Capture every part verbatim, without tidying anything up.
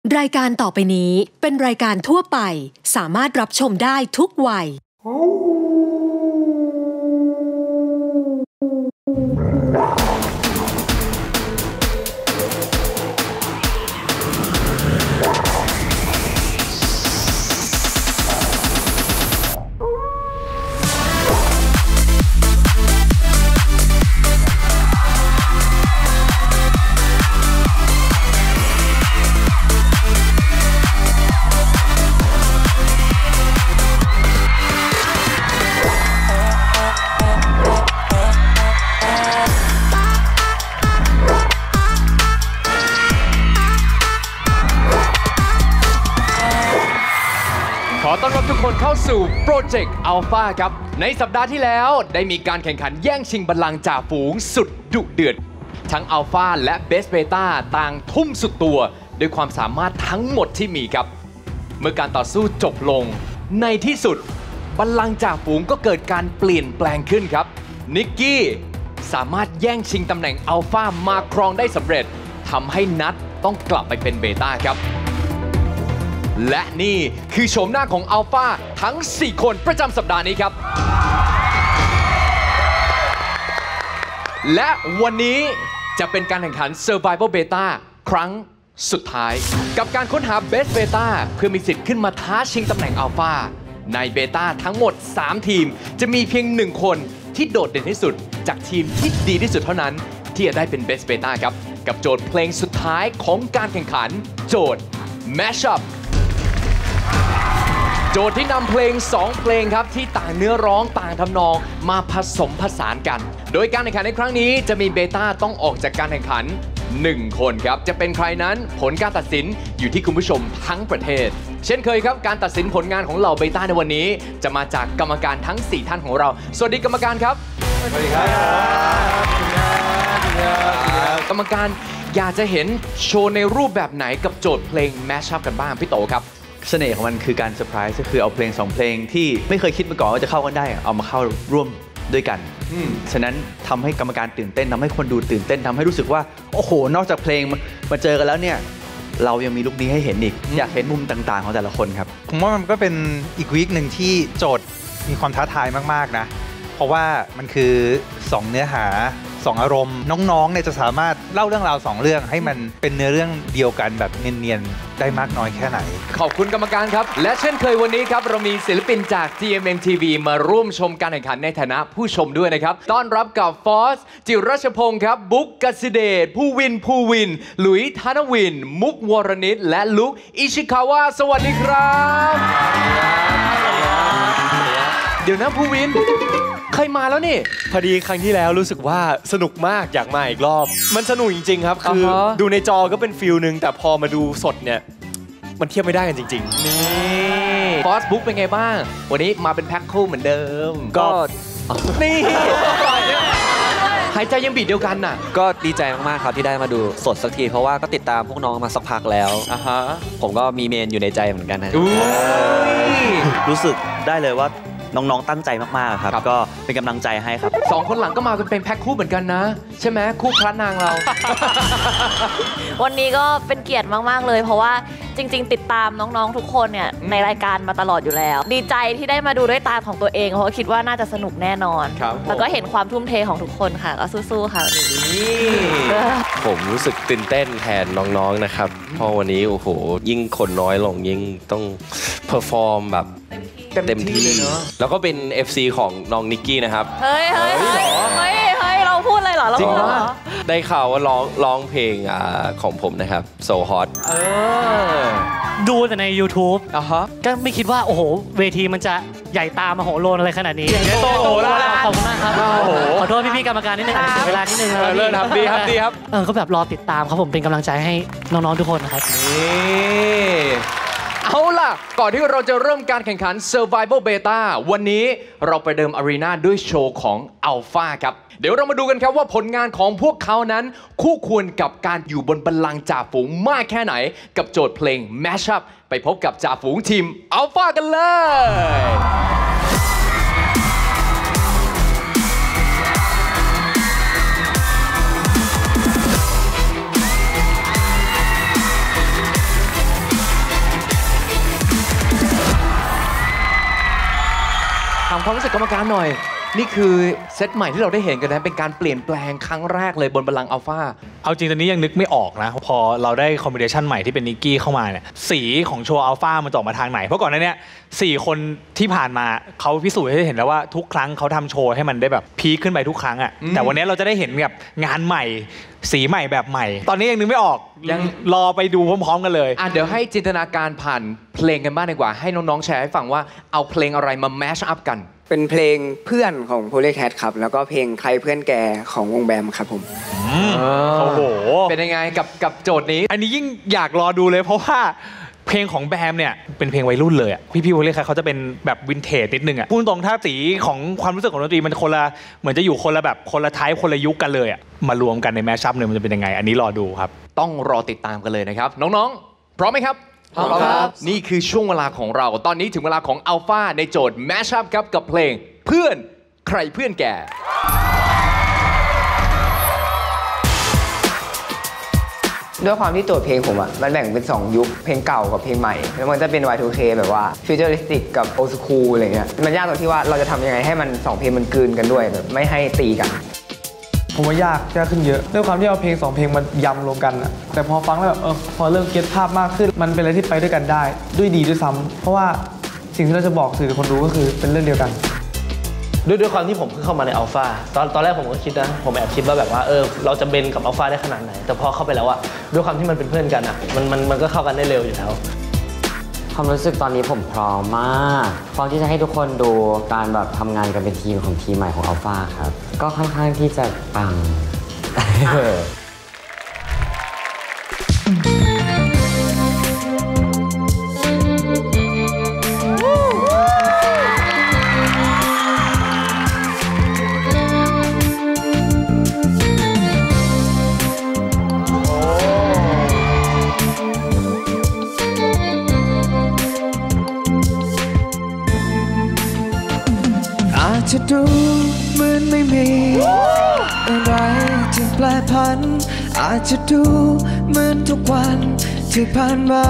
รายการต่อไปนี้เป็นรายการทั่วไปสามารถรับชมได้ทุกวัยขอต้อนรับทุกคนเข้าสู่โปรเจกต์อัลฟาครับในสัปดาห์ที่แล้วได้มีการแข่งขันแย่งชิงบัลลังก์จ่าฝูงสุดดุเดือดทั้งอัลฟาและเบสเบต้าต่างทุ่มสุดตัวด้วยความสามารถทั้งหมดที่มีครับเมื่อการต่อสู้จบลงในที่สุดบัลลังก์จ่าฝูงก็เกิดการเปลี่ยนแปลงขึ้นครับนิกกี้สามารถแย่งชิงตำแหน่งอัลฟามาครองได้สำเร็จทำให้นัทต้องกลับไปเป็นเบต้าครับและนี่คือโฉมหน้าของอัลฟาทั้งสี่คนประจำสัปดาห์นี้ครับและวันนี้จะเป็นการแข่งขัน Survival Beta ครั้งสุดท้ายกับการค้นหา Best Beta เพื่อมีสิทธิ์ขึ้นมาท้าชิงตำแหน่งอัลฟาในเบต้าทั้งหมดสามทีมจะมีเพียงหนึ่งคนที่โดดเด่นที่สุดจากทีมที่ดีที่สุดเท่านั้นที่จะได้เป็น Best Beta ครับกับโจทย์เพลงสุดท้ายของการแข่งขันโจทย์ Mashupโจทย์ที่นำเพลงสองเพลงครับที่ต่างเนื้อร้องต่างทำนองมาผสมผสานกันโดยการแข่งขันในครั้งนี้จะมีเบต้าต้องออกจากการแข่งขันหนึ่งคนครับจะเป็นใครนั้นผลการตัดสินอยู่ที่คุณผู้ชมทั้งประเทศเช่นเคยครับการตัดสินผลงานของเหล่าเบต้าในวันนี้จะมาจากกรรมการทั้งสี่ท่านของเราสวัสดีกรรมการครับสวัสดีครับกรรมการอยากจะเห็นโชว์ในรูปแบบไหนกับโจทย์เพลง Mashup กันบ้างพี่โตครับเสน่ห์ของมันคือการเซอร์ไพรส์ก็คือเอาเพลงสองเพลงที่ไม่เคยคิดมาก่อนว่าจะเข้ากันได้เอามาเข้าร่วมด้วยกันฉะนั้นทำให้กรรมการตื่นเต้นทำให้คนดูตื่นเต้นทำให้รู้สึกว่าโอ้โหนอกจากเพลงมาเจอกันแล้วเนี่ยเรายังมีลุคนี้ให้เห็นอีกอยากเห็นมุมต่างๆของแต่ละคนครับผมว่ามันก็เป็นอีกวีคหนึ่งที่โจทย์มีความท้าทายมากๆนะเพราะว่ามันคือสองเนื้อหาสองอารมณ์น้องๆเนี่ยจะสามารถเล่าเรื่องราวสองเรื่องให้มันเป็นเนื้อเรื่องเดียวกันแบบเนียนๆได้มากน้อยแค่ไหนขอบคุณกรรมการครับและเช่นเคยวันนี้ครับเรามีศิลปินจาก จี เอ็ม เอ็ม ที วี มาร่วมชมการแข่งขันในฐานะผู้ชมด้วยนะครับต้อนรับกับฟอสจิรรัชพงศ์ครับบุ๊กกสิเดชผู้วินผู้วินหลุยธนวินมุกวรนิตและลุคอิชิคาวะสวัสดีครับเดี๋ยวนะผู้วินเคยมาแล้วนี่พอดีครั้งที่แล้วรู้สึกว่าสนุกมากอยากมาอีกรอบมันสนุกจริงๆครับคือ uh-huh. ดูในจอก็เป็นฟิลนึงแต่พอมาดูสดเนี่ยมันเทียบไม่ได้กันจริงๆนี่ฟอสบุ๊กเป็นไงบ้างวันนี้มาเป็นแพ็คคู่เหมือนเดิมก็นี่หายใจยังบีดเดียวกันน่ะก็ดีใจมากๆครับที่ได้มาดูสดสักทีเพราะว่าก็ติดตามพวกน้องมาสักพักแล้วอ่ะฮะผมก็มีเมนอยู่ในใจเหมือนกันนะรู้สึกได้เลยว่าน้องๆตั้งใจมากๆครับก็เป็นกำลังใจให้ครับสองคนหลังก็มาเป็นแพ็คคู่เหมือนกันนะใช่ไหมคู่พระนางเราวันนี้ก็เป็นเกียรติมากๆเลยเพราะว่าจริงๆติดตามน้องๆทุกคนเนี่ยในรายการมาตลอดอยู่แล้วดีใจที่ได้มาดูด้วยตาของตัวเองเพราะคิดว่าน่าจะสนุกแน่นอนแล้วก็เห็นความทุ่มเทของทุกคนค่ะก็สู้ๆค่ะวันนี้ผมรู้สึกตื่นเต้นแทนน้องๆนะครับเพราะวันนี้โอ้โหยิ่งคนน้อยลงยิ่งต้องเพอร์ฟอร์มแบบเต็มที่เลยเนาะแล้วก็เป็น เอฟ ซี ของน้องนิกกี้นะครับเฮ้ยเฮ้ยเฮ้ยเฮ้ยเฮ้ยเราพูดอะไรเหรอเราพูดเหรอได้ข่าวว่าร้องร้องเพลงของผมนะครับ So Hot เออดูแต่ใน YouTube อ่ะฮะก็ไม่คิดว่าโอ้โหเวทีมันจะใหญ่ตามโหฬารอะไรขนาดนี้โตโหฬารขอบคุณมากครับขอโทษพี่ๆกรรมการนิดนึงเวลานิดนึงเลิศครับดีครับดีครับเออก็แบบรอติดตามครับผมเป็นกำลังใจให้น้องๆทุกคนนะครับนี่เอาล่ะก่อนที่เราจะเริ่มการแข่งขัน Survival Beta วันนี้เราไปเดิมอารีนาด้วยโชว์ของ Alpha ครับเดี๋ยวเรามาดูกันครับว่าผลงานของพวกเขานั้นคู่ควรกับการอยู่บนบัลลังก์จ่าฝูงมากแค่ไหนกับโจทย์เพลง Mashup ไปพบกับจ่าฝูงทีม Alpha กันเลยามความรู้สึกกรรมการหน่อยนี่คือเซตใหม่ที่เราได้เห็นกันนะเป็นการเปลี่ยนแปลงครั้งแรกเลยบนบัลลังก์อัลฟาเอาจริงตอนนี้ยังนึกไม่ออกนะพอเราได้คอมบิเนชันใหม่ที่เป็นนิกกี้เข้ามาเนี่ยสีของโชว์อัลฟามันจะออกมาทางไหนเพราะก่อนหน้านี้สี่คนที่ผ่านมาเขาพิสูจน์ให้เห็นแล้วว่าทุกครั้งเขาทำโชว์ให้มันได้แบบพีคขึ้นไปทุกครั้งอ่ะแต่วันนี้เราจะได้เห็นแบบงานใหม่สีใหม่แบบใหม่ตอนนี้ยังนึกไม่ออกยังรอไปดูพร้อมๆกันเลยอ่ะเดี๋ยวให้จินตนาการผ่านเพลงกันบ้างดีกว่าให้น้องๆแชร์ให้ฟังว่าเอาเพลงอะไรมาแมชอัพกันเป็นเพลงเพื่อนของ Polycat ครับแล้วก็เพลงใครเพื่อนแกของวงแบมครับผมโอ้โหเป็นยังไงกับกับโจทย์นี้อันนี้ยิ่งอยากรอดูเลยเพราะว่าเพลงของแบมเนี่ยเป็นเพลงวัยรุ่นเลยอ่ะพี่ๆโพลีแคทเขาจะเป็นแบบวินเทจนิดนึงอ่ะพูดตรงถ้าสีของความรู้สึกของดนตรีมันคนละเหมือนจะอยู่คนละแบบคนละไทป์คนละยุคกันเลยอ่ะมารวมกันในแมชอัพเนี่ยมันจะเป็นยังไงอันนี้รอดูครับต้องรอติดตามกันเลยนะครับน้องๆพร้อมไหมครับพร้อมครับนี่คือช่วงเวลาของเราตอนนี้ถึงเวลาของอัลฟาในโจทย์แมชอัพครับกับเพลงเพื่อนใครเพื่อนแกด้วยความที่โจทย์เพลงผมอ่ะมันแบ่งเป็นสองยุคเพลงเก่ากับเพลงใหม่แล้วมันจะเป็น วาย ทู เค แบบว่าฟิวเจอริสติกกับโอ สคูลอะไรเงี้ยมันยากตรงที่ว่าเราจะทำยังไงให้มันสองเพลงมันกลืนกันด้วยแบบไม่ให้ตีกันผมว่ายากยากขึ้นเยอะด้วยความที่เอาเพลงสองเพลงมันยำรวมกันอะแต่พอฟังแล้วแบบเออพอเริ่มเก็ตภาพมากขึ้นมันเป็นอะไรที่ไปด้วยกันได้ด้วยดีด้วยซ้ำเพราะว่าสิ่งที่เราจะบอกสื่อคนรู้ก็คือเป็นเรื่องเดียวกันด้วยด้วยความที่ผมเพิ่งเข้ามาในอัลฟาตอนตอนแรกผมก็คิดนะผมแอบคิดว่าแบบว่าเออเราจะเบนกับอัลฟาได้ขนาดไหนแต่พอเข้าไปแล้วอะด้วยความที่มันเป็นเพื่อนกันอะมันมันมันก็เข้ากันได้เร็วอยู่แล้วความรู้สึกตอนนี้ผมพร้อมมากพร้อมที่จะให้ทุกคนดูการแบบทำงานกันเป็นทีมของทีมใหม่ของอัลฟาครับก็ค่อนข้างที่จะปังจะดูเหมือนไม่มีอะไรที่แปรผันอาจจะดูเหมือนทุกวันที่ผ่านมา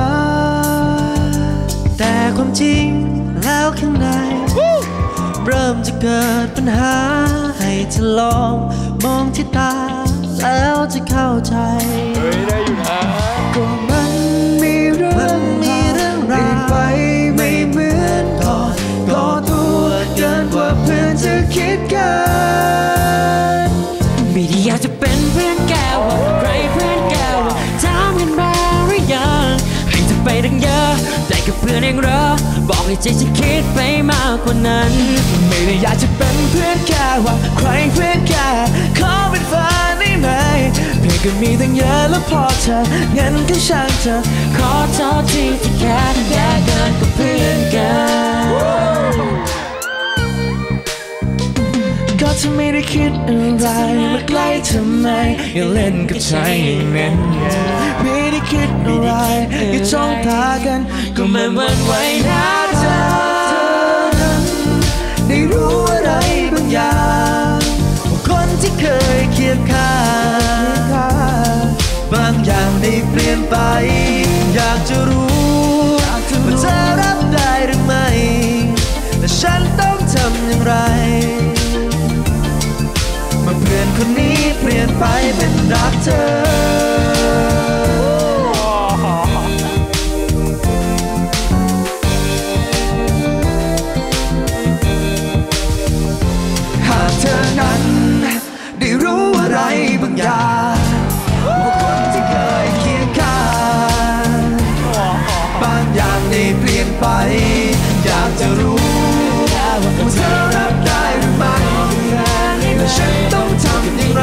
แต่ความจริงแล้วข้างในเริ่มจะเกิดปัญหาให้เธอลองมองที่ตาแล้วจะเข้าใจเฮ้ยได้อยู่นะก็มันมีเรื่องมีเรื่องราวไปไม่เหมือนก่อนก็ตัวเกินกว่าเพื่อนจะคิดกันไม่ได้อยากจะเป็นเพื่อนแกว่าใครเพื่อนแกว่าถามกันมาหรือยังให้เธอไปตั้งเยอะแต่กับเพื่อนเองเหรอบอกให้ใจฉันคิดไปมากกว่านั้นไม่ได้อยากจะเป็นเพื่อนแกว่าใครเพื่อนแกขอเป็นแฟนได้ไหมเพื่อนก็มีตั้งเยอะแล้วพอเธองั้นก็ช่างเธอขอโทษทีที่แค่แยกกันกับเพื่อนกันก็เธอไม่ได้คิดอะไรมาใกล้ทำไมอย่าเล่นกับใจอย่างนั้นไม่ได้คิดอะไรอย่าจ้องตากันก็ไม่หวั่นไหวนะเธอนั้นได้รู้อะไรบางอย่างคนที่เคยเคียงข้างบางอย่างได้เปลี่ยนไปอยากจะรู้ว่าเธอรับได้หรือไม่แต่ฉันต้องทำอย่างไรเมื่อเพื่อนคนนี้เปลี่ยนไปเป็นรักเธอหากเธอนั้นได้รู้อะไรบางอย่างว่าคนที่เคยเคียงข้างบางอย่างได้เปลี่ยนไปอยากจะรู้ว่าเธอรับได้หรือไม่และฉันต้องทำอย่างไร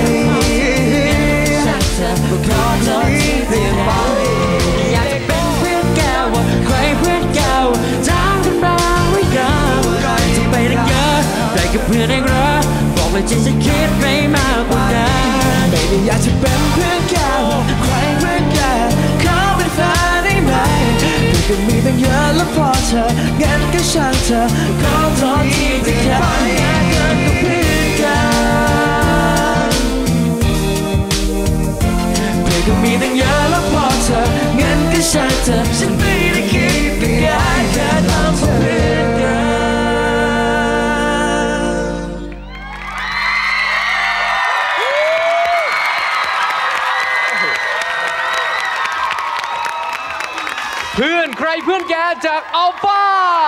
ก็ขอโทษที่เปลี่ยนไปอยากจะเป็นเพื่อนแกว่าใครเพื่อนแกว่าถามกันบ้างหรือยังที่ไปตั้งเยอะได้กับเพื่อนเองเหรอบอกเลยที่ฉันคิดไปมากกว่านั้นไม่ได้อยากจะเป็นเพื่อนแกว่าใครเพื่อนแกขอเป็นแฟนได้ไหมเพื่อนก็มีตั้งเยอะแล้วพอเธองั้นก็ช่างเธอขอโทษที่จะแค่แยกกันกับเพื่อนกันเพื่อนก็มีตั้งเยอะแล้วพอเธองั้นก็ช่างเธอฉันไม่ได้คิดไปแค่แค่ทำเพื่อนกันเพื่อนใครเพื่อนแกจากอัลฟา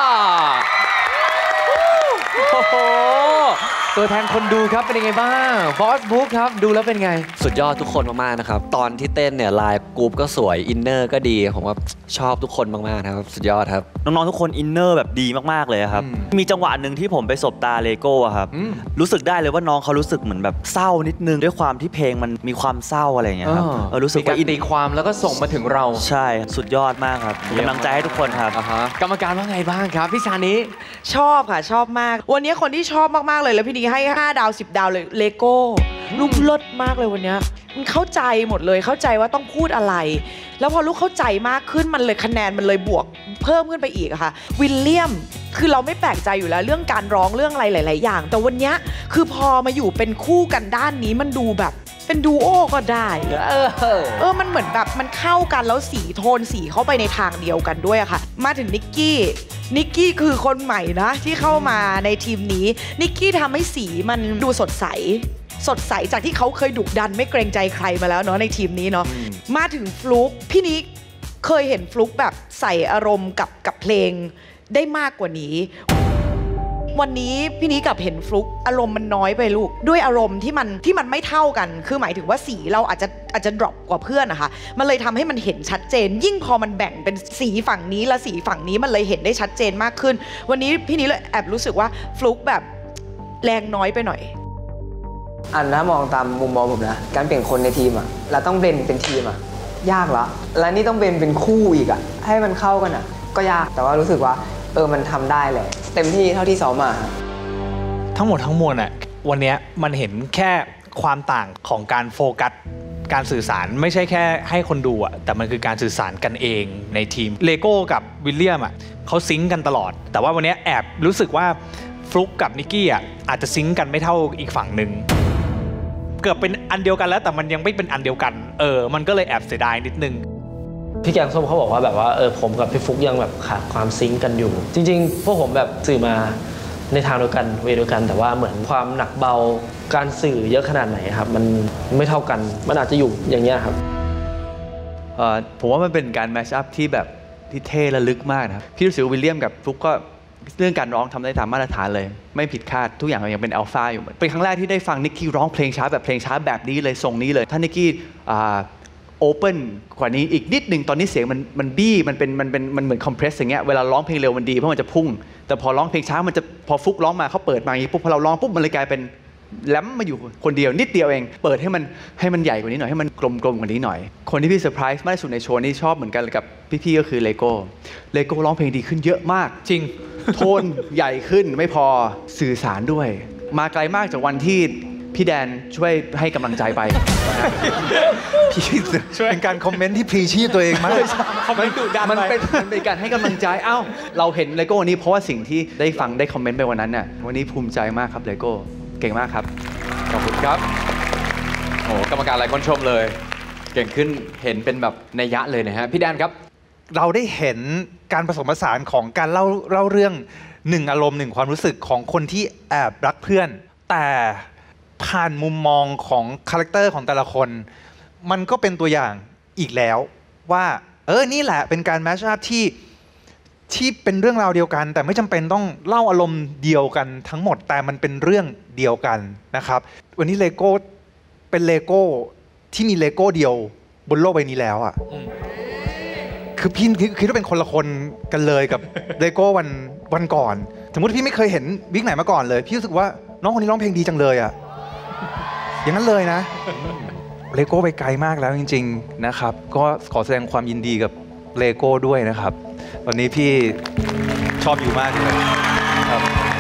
โอ้โหตัวแทนคนดูครับเป็นยังไงบ้างบอสบุ๊กครับดูแล้วเป็นไงสุดยอดทุกคนมากๆนะครับตอนที่เต้นเนี่ยลายกรุ๊ปก็สวยอินเนอร์ก็ดีผมว่าชอบทุกคนมากๆนะครับสุดยอดครับน้องๆทุกคนอินเนอร์แบบดีมากๆเลยครับมีจังหวะหนึ่งที่ผมไปสบตาเลโก้ครับรู้สึกได้เลยว่าน้องเขารู้สึกเหมือนแบบเศร้านิดนึงด้วยความที่เพลงมันมีความเศร้าอะไรอย่างเงี้ยครับเออรู้สึกว่าตีความแล้วก็ส่งมาถึงเราใช่สุดยอดมากครับกำลังใจให้ทุกคนครับกรรมการว่าไงบ้างครับพี่ชานี้ชอบค่ะชอบมากวันนี้คนที่ชอบมากๆเลยแล้วพี่นี้ให้ห้าดาวสิบดาวเลยเลโก้ลูกเลิศมากเลยวันนี้มันเข้าใจหมดเลยเข้าใจว่าต้องพูดอะไรแล้วพอลูกเข้าใจมากขึ้นมันเลยคะแนนมันเลยบวกเพิ่มขึ้นไปอีกอะค่ะวิลเลียมคือเราไม่แปลกใจอยู่แล้วเรื่องการร้องเรื่องอะไรหลายๆอย่างแต่วันนี้คือพอมาอยู่เป็นคู่กันด้านนี้มันดูแบบเป็นดูโอก็ได้เออเออมันเหมือนแบบมันเข้ากันแล้วสีโทนสีเข้าไปในทางเดียวกันด้วยอะค่ะมาถึงนิกกี้นิกกี้คือคนใหม่นะที่เข้ามาในทีมนี้นิกกี้ทำให้สีมันดูสดใสสดใสจากที่เขาเคยดุดันไม่เกรงใจใครมาแล้วเนาะในทีมนี้เนาะมาถึงฟลุ๊กพี่นิกเคยเห็นฟลุ๊กแบบใส่อารมณ์กับกับเพลงได้มากกว่านี้วันนี้พี่นี้กับเห็นฟลุ๊กอารมณ์มันน้อยไปลูกด้วยอารมณ์ที่มันที่มันไม่เท่ากันคือหมายถึงว่าสีเราอาจจะอาจจะดรอปกว่าเพื่อนนะคะมันเลยทำให้มันเห็นชัดเจนยิ่งพอมันแบ่งเป็นสีฝั่งนี้และสีฝั่งนี้มันเลยเห็นได้ชัดเจนมากขึ้นวันนี้พี่นี้เลยแอบรู้สึกว่าฟลุ๊กแบบแรงน้อยไปหน่อยอันนะมองตามมุมมองผมนะการเปลี่ยนคนในทีมอ่ะเราต้องเบนเป็นทีมอ่ะยากละและนี่ต้องเบนเป็นคู่อีกอ่ะให้มันเข้ากันอ่ะก็ยากแต่ว่ารู้สึกว่าเออมันทำได้เลยเต็มที่เท่าที่ซ้อมมาทั้งหมดทั้งมวลอ่ะวันนี้มันเห็นแค่ความต่างของการโฟกัสการสื่อสารไม่ใช่แค่ให้คนดูอ่ะแต่มันคือการสื่อสารกันเองในทีมเลโก้กับวิลเลียมอ่ะเขาซิงค์กันตลอดแต่ว่าวันนี้แอบรู้สึกว่าฟลุ๊กกับนิกกี้อ่ะอาจจะซิงค์กันไม่เท่าอีกฝั่งหนึ่งเกือบเป็นอันเดียวกันแล้วแต่มันยังไม่เป็นอันเดียวกันเออมันก็เลยแอบเสียดายนิดนึงพี่แกงส้มเขาบอกว่าแบบว่าเออผมกับพี่ฟุกยังแบบขาดความซิงค์กันอยู่จริงๆพวกผมแบบสื่อมาในทางเดียวกันเวเดียวกันแต่ว่าเหมือนความหนักเบาการสื่อเยอะขนาดไหนครับมันไม่เท่ากันมันอาจจะอยู่อย่างเงี้ยครับเอ่อผมว่ามันเป็นการแมชอัพที่แบบที่เท่และลึกมากนะครับพี่รู้สึกว่าวิลเลียมกับฟุกก็เรื่องการร้องทำได้ตามมาตรฐานเลยไม่ผิดคาดทุกอย่างยังเป็นอัลฟาอยู่เป็นครั้งแรกที่ได้ฟังนิกกี้ร้องเพลงช้าแบบเพลงช้าแบบนี้เลยทรงนี้เลยถ้านิกกี้โอเปิลกว่านี้อีกนิดหนึ่งตอนนี้เสียงมันมันบี้มันเป็นมันเป็นมันเหมือนคอมเพรสอย่างเงี้ยเวลาร้องเพลงเร็วมันดีเพราะมันจะพุ่งแต่พอร้องเพลงช้ามันจะพอฟุกร้องมาเขาเปิดมาอย่างนี้ปุ๊บพอเราร้องปุ๊บมันเลยกลายเป็นแหลมมาอยู่คนเดียวนิดเดียวเองเปิดให้มันให้มันใหญ่กว่านี้หน่อยให้มันกลมๆกว่านี้หน่อยคนที่พี่เซอร์ไพรส์มากที่สุดในโชว์นี้ชอบเหมือนกันกับพี่ๆก็คือเลโก้เลโก้ร้องเพลงดีขึ้นเยอะมากจริงโทนใหญ่ขึ้นไม่พอสื่อสารด้วยมาไกลมากจากวันที่พี่แดนช่วยให้กำลังใจไปพี่ช่วยเป็นการคอมเมนต์ที่พลีชีพตัวเองมากมันดุดันมันเป็นมันเป็นการให้กำลังใจเอ้าเราเห็นเลโก้นี้เพราะว่าสิ่งที่ได้ฟังได้คอมเมนต์ไปวันนั้นน่ะวันนี้ภูมิใจมากครับเลโก้เก่งมากครับขอบคุณครับโอ้กรรมการหลายคนชมเลยเก่งขึ้นเห็นเป็นแบบนัยยะเลยนะฮะพี่แดนครับเราได้เห็นการผสมผสานของการเล่าเล่าเรื่องหนึ่งอารมณ์หนึ่งความรู้สึกของคนที่แอบรักเพื่อนแต่ผ่านมุมมองของคาแรคเตอร์ของแต่ละคนมันก็เป็นตัวอย่างอีกแล้วว่าเออนี่แหละเป็นการแมชอัพที่ที่เป็นเรื่องราวเดียวกันแต่ไม่จำเป็นต้องเล่าอารมณ์เดียวกันทั้งหมดแต่มันเป็นเรื่องเดียวกันนะครับวันนี้เลโก้เป็นเลโก้ที่มีเลโก้เดียวบนโลกใบนี้แล้วอ่ะคือพี่คิดว่าเป็นคนละคนกันเลยกับเลโก้วันวันก่อนสมมติพี่ไม่เคยเห็นวิกไหนมาก่อนเลยพี่รู้สึกว่าน้องคนนี้ร้องเพลงดีจังเลยอ่ะอย่างนั้นเลยนะเลโก้ไปไกลมากแล้วจริงๆนะครับก็ขอแสดงความยินดีกับเลโก้ด้วยนะครับวันนี้พี่ชอบอยู่มากเลยครับ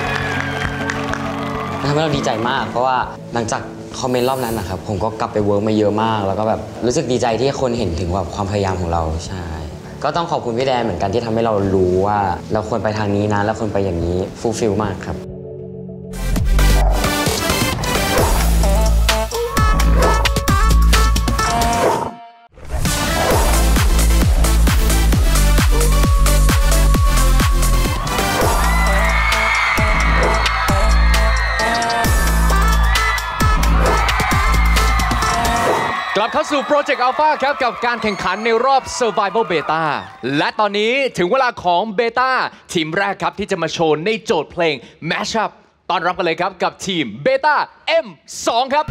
ทำให้เราดีใจมากเพราะว่าหลังจากคอมเมนต์รอบนั้นนะครับผมก็กลับไปเวิร์กมาเยอะมากแล้วก็แบบรู้สึกดีใจที่คนเห็นถึงแบบความพยายามของเราใช่ก็ต้องขอบคุณพี่แดนเหมือนกันที่ทำให้เรารู้ว่าเราควรไปทางนี้นะแล้วควรไปอย่างนี้ฟูลฟิลมากครับกลับเข้าสู่ Project Alpha ครับกับการแข่งขันในรอบ Survival Beta และตอนนี้ถึงเวลาของ Beta ทีมแรกครับที่จะมาโชว์ในโจทย์เพลง Mashup ต้อนรับกันเลยครับกับทีม Beta เอ็ม สอง ครับ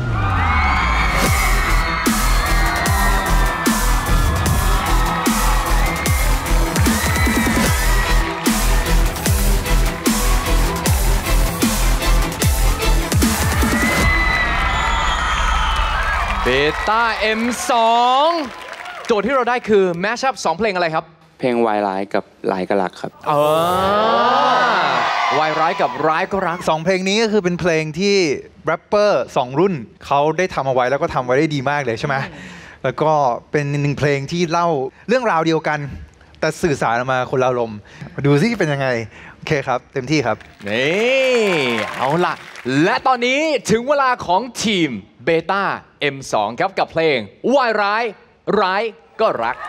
เบต้า เอ็ม สอง โจทย์ที่เราได้คือ Mashup สองเพลงอะไรครับเพลงวายร้ายกับร้ายก็รักครับเออวายร้ายกับร้ายก็รักสองเพลงนี้ก็คือเป็นเพลงที่แรปเปอร์สองรุ่นเขาได้ทำเอาไว้แล้วก็ทำไว้ได้ดีมากเลยใช่ไหมแล้วก็เป็นหนึ่งเพลงที่เล่าเรื่องราวเดียวกันแต่สื่อสารออกมาคนละอารมณ์มาดูซิเป็นยังไงโอเคครับเต็มที่ครับนี่เอาล่ะและตอนนี้ถึงเวลาของทีมเบต้า เอ็ม สอง ครับกับเพลงวายร้ายร้ายก็รัก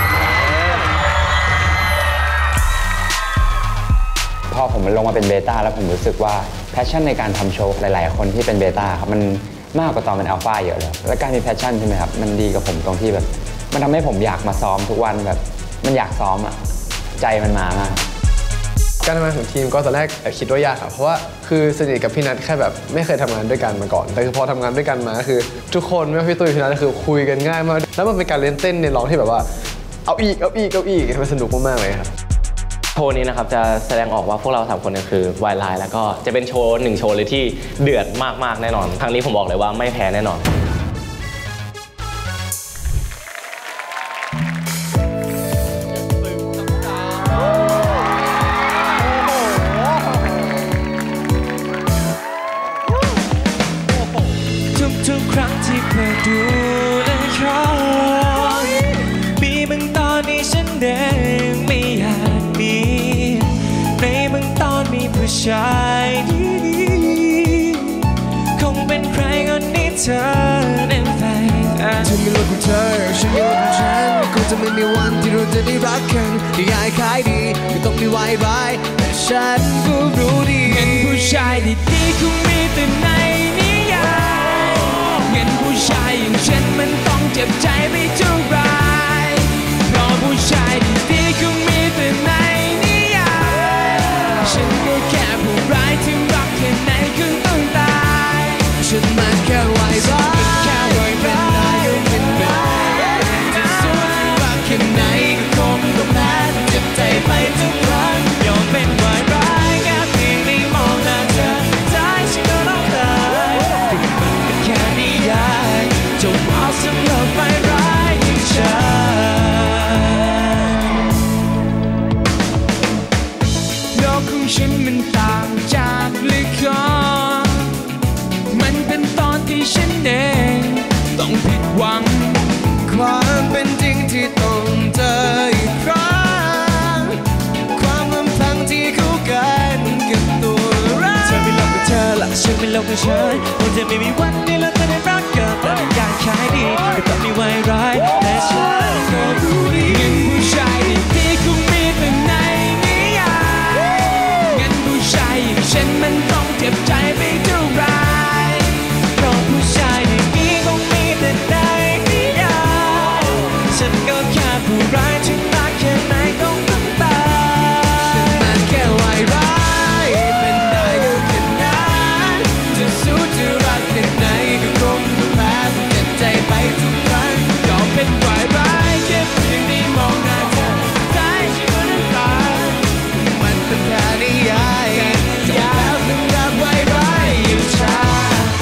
พอผมลงมาเป็นเบต้าแล้วผมรู้สึกว่าแพชชั่นในการทำโชว์หลายๆคนที่เป็นเบต้าครับมันมากกว่าตอนเป็นอัลฟาเยอะเลยและการมีแพชชั่นใช่ไหมครับมันดีกับผมตรงที่แบบมันทำให้ผมอยากมาซ้อมทุกวันแบบมันอยากซ้อมอ่ะใจมันมามากการทำงานของทีมก็ตอนแรกคิดว่ายากครับเพราะว่าคือสนิทกับพี่นัทแค่แบบไม่เคยทำงานด้วยกันมาก่อนแต่คือพอทำงานด้วยกันมาคือทุกคนไม่ว่าพี่ตุ้ยพี่นัทคือคุยกันง่ายมากแล้วมันเป็นการเล่นเต้นในร้องที่แบบว่าเอาอีกเอาอีกเอาอีกมันสนุกมากๆเลยครับโชว์นี้นะครับจะแสดงออกว่าพวกเราสามคนเนี่ยคือวายไลน์แล้วก็จะเป็นโชว์หนึ่งโชว์เลยที่เดือดมากๆแน่นอนครั้งนี้ผมบอกเลยว่าไม่แพ้แน่นอนทุกครั้งที่เปิดดูและคอยมีบางตอนที่ฉันเองไม่อยากมีในบางตอนมีผู้ชายดีๆคงเป็นใครคนนี้เธอนั้นแฟนเธอมีโลกของเธอฉันมีโลกของฉันคงจะไม่มีวันที่เราจะได้รักกันที่ยายขายดีไม่ต้องมีวายร้ายแต่ฉันก็รู้ดีเห็นผู้ชายดีๆคงมีแต่ในนิยายเห็นผู้ชายอย่างฉันมันต้องเจ็บใจไปเท่าไรเพราะผู้ชายดีๆคงมีแต่ในนิยายฉันก็แค่ผู้ร้ายที่รักแค่ไหนก็ต้องตายฉันมันแค่วายร้ายแค่วายร้ายเป็นได้จะสู้รักแค่ไหนก็คงต้องแพ้เจ็บใจไปทุกครั้งยอมเป็นวายร้ายแค่เพียงได้มองหน้าเธอใจฉันก็ต้องตายแค่นิยายจะว่าสำหรับวายร้ายอย่างฉันโลกของฉันมันต่างจากละครมันเป็นตอนที่ฉันเองต้องผิดหวังความเป็นจริงที่ต้องเจออีกครั้งความลำพังที่คู่กันกับตัวเราเธอไม่ลงกับเธอหลักฉันไม่ลงกับฉันคงจะไม่มีวันที่เราจะได้รักกันแต่อยากขายดีไม่ต้องมีวายร้ายแต่ฉันก็รู้ดีเงินผู้ชายดีๆคงมีแต่ในนิยายเงินผู้ชายอย่างฉันมันต้องเจ็บใจไปเท่าไรเพราะผู้ชายดีๆคงมีแต่ในนิยายฉันก็แค่ผู้ร้ายที่รักแค่ไหนก็ต้องตายฉันมันแค่วายร้ายเป็นได้ก็แค่นั้นจะสู้จะรักแค่ไหนก็คงต้องแพ้ต้องเจ็บใจไปทุกครั้งยอมเป็นวายร้ายแค่เพียงได้มองหน้าเธอใจฉันก็ต้องตายมันเป็นแค่นิยายจะแล้วสำหรับวายร้ายอย่างฉัน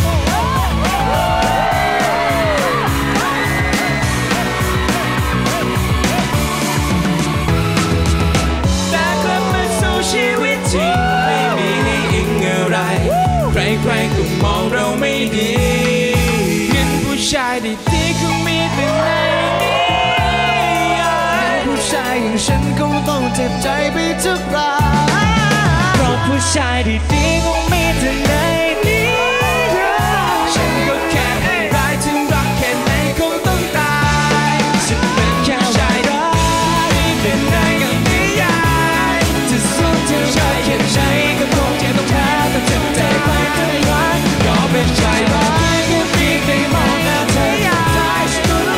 แต่กลับมาสู่ชีวิตจริงไม่มีให้อิงอะไรใครๆก็มองเราไม่ดีเงินผู้ชายดีๆคงมีแต่ในนิยายผู้ชายอย่างฉันคงต้องเจ็บใจไปทุกคราเพราะผู้ชายดีๆคงมีแต่ในนิยายฉันก็แค่ผู้ร้ายที่รักแค่ไหนคงต้องตายฉันเป็นแค่ชายร้ายเป็นในนิยายจะสู้จะใช้แค่ไหนก็คงจะต้องแพ้ต้องเจ็บใจไปทุกวันยอมเป็นชายร้ายแค่เพียงได้มองหน้าเธอใจฉันก็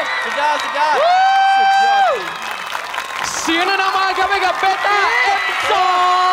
สุดยอดสุดยอดสุดยอดจริงเสียงนำมาครับให้กับเบต้า เอ็ม สอง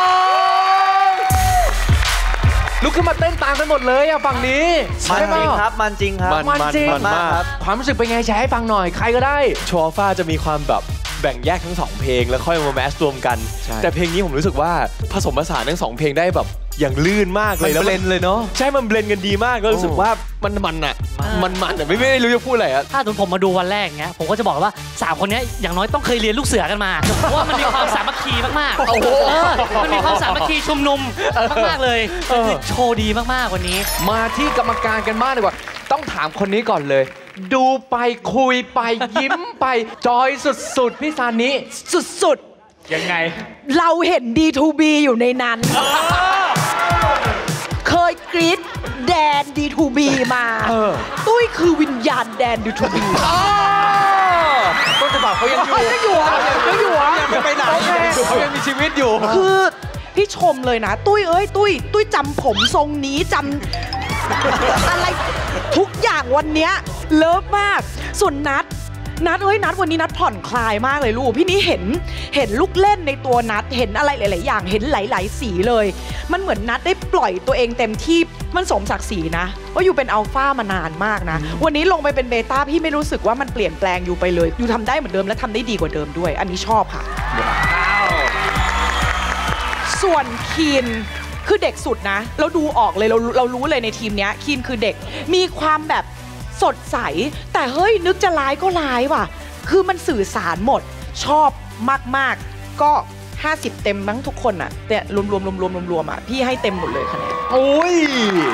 ลุกขึ้นมาเต้นตามกันหมดเลยอะฝั่งนี้มันจริงครับมันจริงครับมันจริงมากครับความรู้สึกเป็นไงแชร์ให้ฟังหน่อยใครก็ได้โชว์อัลฟาจะมีความแบบแบ่งแยกทั้งสองเพลงแล้วค่อยมาแมสรวมกันแต่เพลงนี้ผมรู้สึกว่าผสมผสานทั้งสองเพลงได้แบบอย่างลื่นมากเลยแล้วเบลนเลยเนาะใช่มันเบลนกันดีมากก็รู้สึกว่ามันมันอะมันมันแต่ไม่ไม่รู้จะพูดอะไรอะถ้าสมมติผมมาดูวันแรกเงี้ยผมก็จะบอกว่าสามคนนี้อย่างน้อยต้องเคยเรียนลูกเสือกันมาเพราะว่ามันมีความสามัคคีมากๆมันมีความสามัคคีชุมนุมมากๆเลยโชว์ดีมากๆวันนี้มาที่กรรมการกันมากดีกว่าต้องถามคนนี้ก่อนเลยดูไปคุยไปยิ้มไปจอยสุดๆพี่ซานิสุดๆยังไงเราเห็น ดี ทู บี อยู่ในนั้นเคยกรี๊ดแดน ดี ทู บี มาตุ้ยคือวิญญาณแดน ดี ทู บีต้นฉบับเขายังอยู่ยังอยู่ยังอยู่ยังไม่ไปไหนเขายังมีชีวิตอยู่คือพี่ชมเลยนะตุ้ยเอ้ยตุ้ยตุ้ยจำผมทรงนี้จำอะไรทุกอย่างวันเนี้ยเลิฟมากส่วนนัทนัทเอ้ยนัทวันนี้นัทผ่อนคลายมากเลยลูกพี่นี้เห็นเห็นลูกเล่นในตัวนัทเห็นอะไรหลายๆอย่างเห็นหลายๆสีเลยมันเหมือนนัทได้ปล่อยตัวเองเต็มที่มันสมศักดิ์ศรีนะว่าอยู่เป็นอัลฟามานานมากนะวันนี้ลงไปเป็นเบต้าพี่ไม่รู้สึกว่ามันเปลี่ยนแปลงอยู่ไปเลยอยู่ทำได้เหมือนเดิมและทำได้ดีกว่าเดิมด้วยอันนี้ชอบค่ะส่วนคีนคือเด็กสุดนะเราดูออกเลยเราเรารู้เลยในทีมเนี้ยคีนคือเด็กมีความแบบสดใสแต่เฮ้ยนึกจะร้ายก็ร้ายว่ะคือมันสื่อสารหมดชอบมากๆก็ห้าสิบเต็มมั้งทุกคนอ่ะแต่รวมๆรวมๆรวมๆอ่ะพี่ให้เต็มหมดเลยคะแนนโอ้ย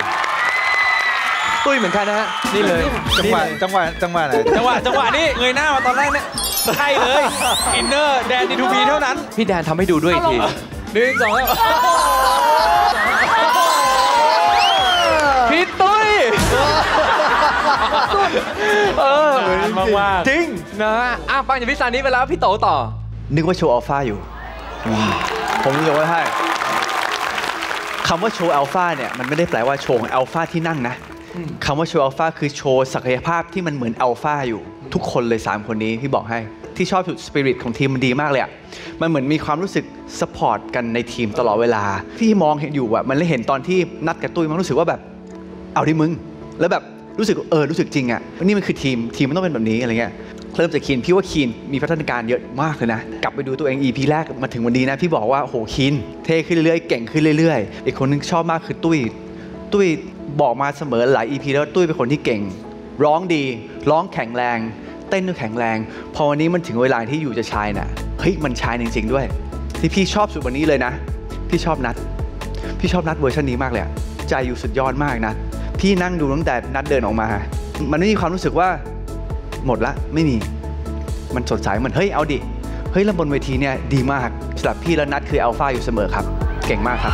ตุ้ยเหมือนกันนะฮะนี่เลยจังหวะจังหวะจังหวะไหนจังหวะจังหวะนี่เงยหน้ามาตอนแรกเนี่ยใช่เลยอินเนอร์แดน ดี ทู บี เท่านั้นพี่แดนทำให้ดูด้วยอีกทีหนึ่งสองพี่ตุ้ยเออมากมากจริงนะอ่ะฟังจากพี่ซานิไปแล้วพี่โตต่อนึกว่าโชว์อัลฟาอยู่ผมรู้ว่าใช่คำว่าโชว์อัลฟาเนี่ยมันไม่ได้แปลว่าโชว์อัลฟาที่นั่งนะคำว่าโชว์อัลฟาคือโชว์ศักยภาพที่มันเหมือนอัลฟาอยู่ทุกคนเลยสามคนนี้ที่บอกให้ที่ชอบสุดสปิริตของทีมมันดีมากเลยอ่ะมันเหมือนมีความรู้สึกซัพพอร์ตกันในทีมตลอดเวลาที่มองเห็นอยู่อ่ะมันเลยเห็นตอนที่นัดกับตุ้ยมันรู้สึกว่าแบบเอาดิมึงแล้วแบบรู้สึกเออรู้สึกจริงอ่ะนี่มันคือทีมทีมมันต้องเป็นแบบนี้อะไรเงี้ยเริ่มจากคีนพี่ว่าคีนมีพัฒนาการเยอะมากเลยนะกลับไปดูตัวเอง อี พี แรกมาถึงวันนี้นะพี่บอกว่าโหคีนเท่ขึ้นเรื่อยๆเก่งขึ้นเรื่อยๆอีกคนนึงชอบมากคือตุ้ยตุ้ยบอกมาเสมอหลาย อี พี แล้วตุ้ยเป็นคนที่เก่งร้องดีร้องแข็งแรงเต้นด้วยแข็งแรงพอวันนี้มันถึงเวลาที่อยู่จะชายน่ะเฮ้ยมันชายจริงๆด้วยที่พี่ชอบสุดวันนี้เลยนะพี่ชอบนัดพี่ชอบนัดเวอร์ชันนี้มากเลยใจอยู่สุดยอดมากนะพี่นั่งดูตั้งแต่นัดเดินออกมามันไม่มีความรู้สึกว่าหมดละไม่มีมันสดใสมันเฮ้ยเอาดิเฮ้ยแล้วบนเวทีเนี่ยดีมากสำหรับพี่และนัดคืออัลฟาอยู่เสมอครับเก่งมากครับ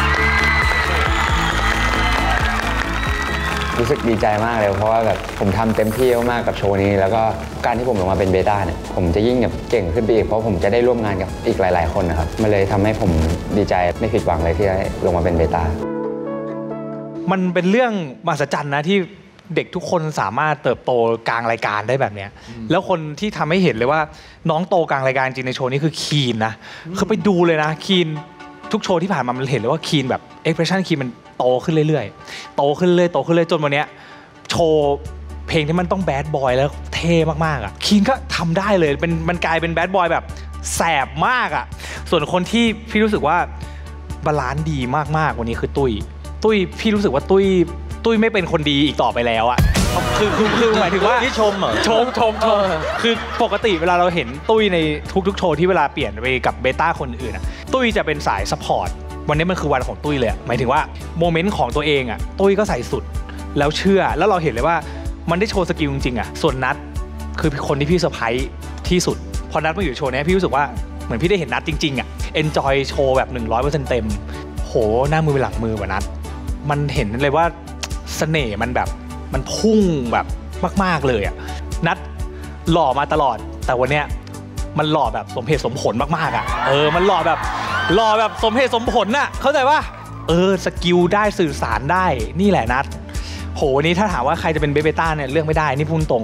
รู้สึกดีใจมากเลยเพราะว่าแบบผมทำเต็มที่มากกับโชว์นี้แล้วก็การที่ผมลงมาเป็นเบต้าเนี่ยผมจะยิ่งแบบเก่งขึ้นไปอีกเพราะผมจะได้ร่วมงานกับอีกหลายๆคนนะครับมันเลยทำให้ผมดีใจไม่ผิดหวังเลยที่ได้ลงมาเป็นเบต้ามันเป็นเรื่องมหัศจรรย์นะที่เด็กทุกคนสามารถเติบโตกลางรายการได้แบบเนี้ยแล้วคนที่ทำให้เห็นเลยว่าน้องโตกลางรายการจริงในโชว์นี้คือคีนนะคือไปดูเลยนะคีนทุกโชว์ที่ผ่านมามันเห็นเลยว่าคีนแบบเอ็กเพรสชั่นคีนมันโตขึ้นเรื่อยๆโตขึ้นเรื่อยโตขึ้นเรื่อยจนวันนี้โชว์เพลงที่มันต้องแบดบอยแล้วเท่มากๆอ่ะคีนก็ทำได้เลยเป็นมันกลายเป็นแบดบอยแบบแสบมากอ่ะส่วนคนที่พี่รู้สึกว่าบาลานซ์ดีมากๆวันนี้คือตุ้ยตุ้ยพี่รู้สึกว่าตุ้ยตุ้ยไม่เป็นคนดีอีกต่อไปแล้วอ่ะคือคือคือหมายถึงว่าที่ชมเหรอชมชมชมคือปกติเวลาเราเห็นตุ้ยในทุกๆโชว์ที่เวลาเปลี่ยนไปกับเบต้าคนอื่นอ่ะตุ้ยจะเป็นสายซัพพอร์ตวันนี้มันคือวันของตุ้ยเลยหมายถึงว่าโมเมนต์ของตัวเองอ่ะตุ้ยก็ใส่สุดแล้วเชื่อแล้วเราเห็นเลยว่ามันได้โชว์สกิลจริงๆอ่ะส่วนนัทคือคนที่พี่เซอร์ไพรส์ที่สุดพอนัทมาอยู่โชว์นี้พี่รู้สึกว่าเหมือนพี่ได้เห็นนัทจริงๆอ่ะเอนจอยโชว์แบบ หนึ่งร้อยเปอร์เซ็นต์ เต็มโหหน้ามือเป็นหลังมือกว่านัทมันเห็นเลยว่าเสน่ห์มันแบบมันพุ่งแบบมากๆเลยอ่ะนัทหล่อมาตลอดแต่วันเนี้ยมันหล่อแบบสมเหตุสมผลมากๆอ่ะเออมันหล่อแบบหล่อแบบสมเหตุสมผลน่ะเข้าใจป่ะเออสกิลได้สื่อสารได้นี่แหละนัทโหนี่ถ้าถามว่าใครจะเป็นเบต้าเนี่ยเลือกไม่ได้นี่พูดตรง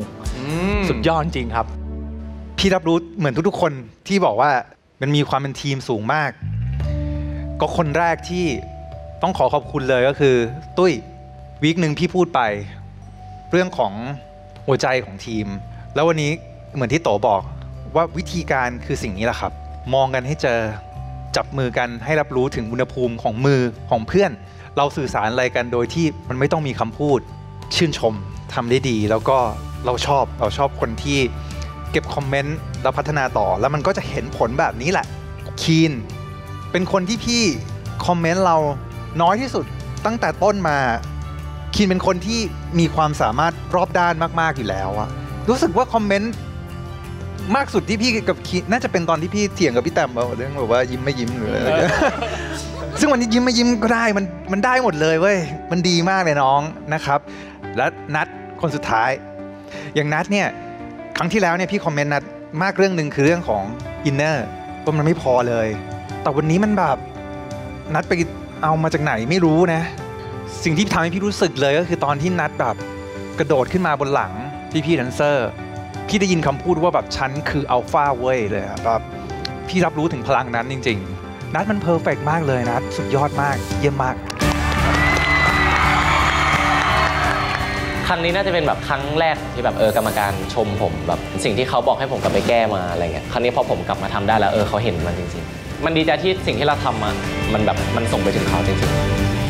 สุดยอดจริงครับพี่รับรู้เหมือนทุกๆคนที่บอกว่ามันมีความเป็นทีมสูงมากก็คนแรกที่ต้องขอขอบคุณเลยก็คือตุ้ยวีคหนึ่งพี่พูดไปเรื่องของหัวใจของทีมแล้ววันนี้เหมือนที่โตบอกว่าวิธีการคือสิ่งนี้แหละครับมองกันให้เจอจับมือกันให้รับรู้ถึงอุณหภูมิของมือของเพื่อนเราสื่อสารอะไรกันโดยที่มันไม่ต้องมีคำพูดชื่นชมทำได้ดีแล้วก็เราชอบเราชอบคนที่เก็บคอมเมนต์แล้วพัฒนาต่อแล้วมันก็จะเห็นผลแบบนี้แหละคีนเป็นคนที่พี่คอมเมนต์เราน้อยที่สุดตั้งแต่ต้นมาคีนเป็นคนที่มีความสามารถรอบด้านมากๆอยู่แล้วอะรู้สึกว่าคอมเมนต์มากสุดที่พี่กับคีนน่าจะเป็นตอนที่พี่เถียงกับพี่แต้มเรื่องแบบว่ายิ้มไม่ยิ้มหรืออะไรซึ่งวันนี้ยิ้มไม่ยิ้มก็ได้มันมันได้หมดเลยเว้ยมันดีมากเลยน้องนะครับและนัดคนสุดท้ายอย่างนัดเนี่ยครั้งที่แล้วเนี่ยพี่คอมเมนต์นัดมากเรื่องหนึ่งคือเรื่องของอินเนอร์ว่ามันไม่พอเลยแต่วันนี้มันแบบนัดไปเอามาจากไหนไม่รู้นะสิ่งที่ทำให้พี่รู้สึกเลยก็คือตอนที่นัดแบบกระโดดขึ้นมาบนหลังพี่พี่แดนเซอร์พี่ได้ยินคำพูดว่าแบบฉันคืออัลฟาเว้ยเลยแบบพี่รับรู้ถึงพลังนั้นจริงๆนัดมันเพอร์เฟกต์มากเลยนัดสุดยอดมากเยี่ยมมากครั้งนี้น่าจะเป็นแบบครั้งแรกที่แบบเออกรรมการชมผมแบบสิ่งที่เขาบอกให้ผมกลับไปแก้มาอะไรเงี้ยครั้งนี้พอผมกลับมาทำได้แล้วเออเขาเห็นมันจริงๆมันดีใจที่สิ่งที่เราทำมามันแบบมันส่งไปถึงเขาจริงๆ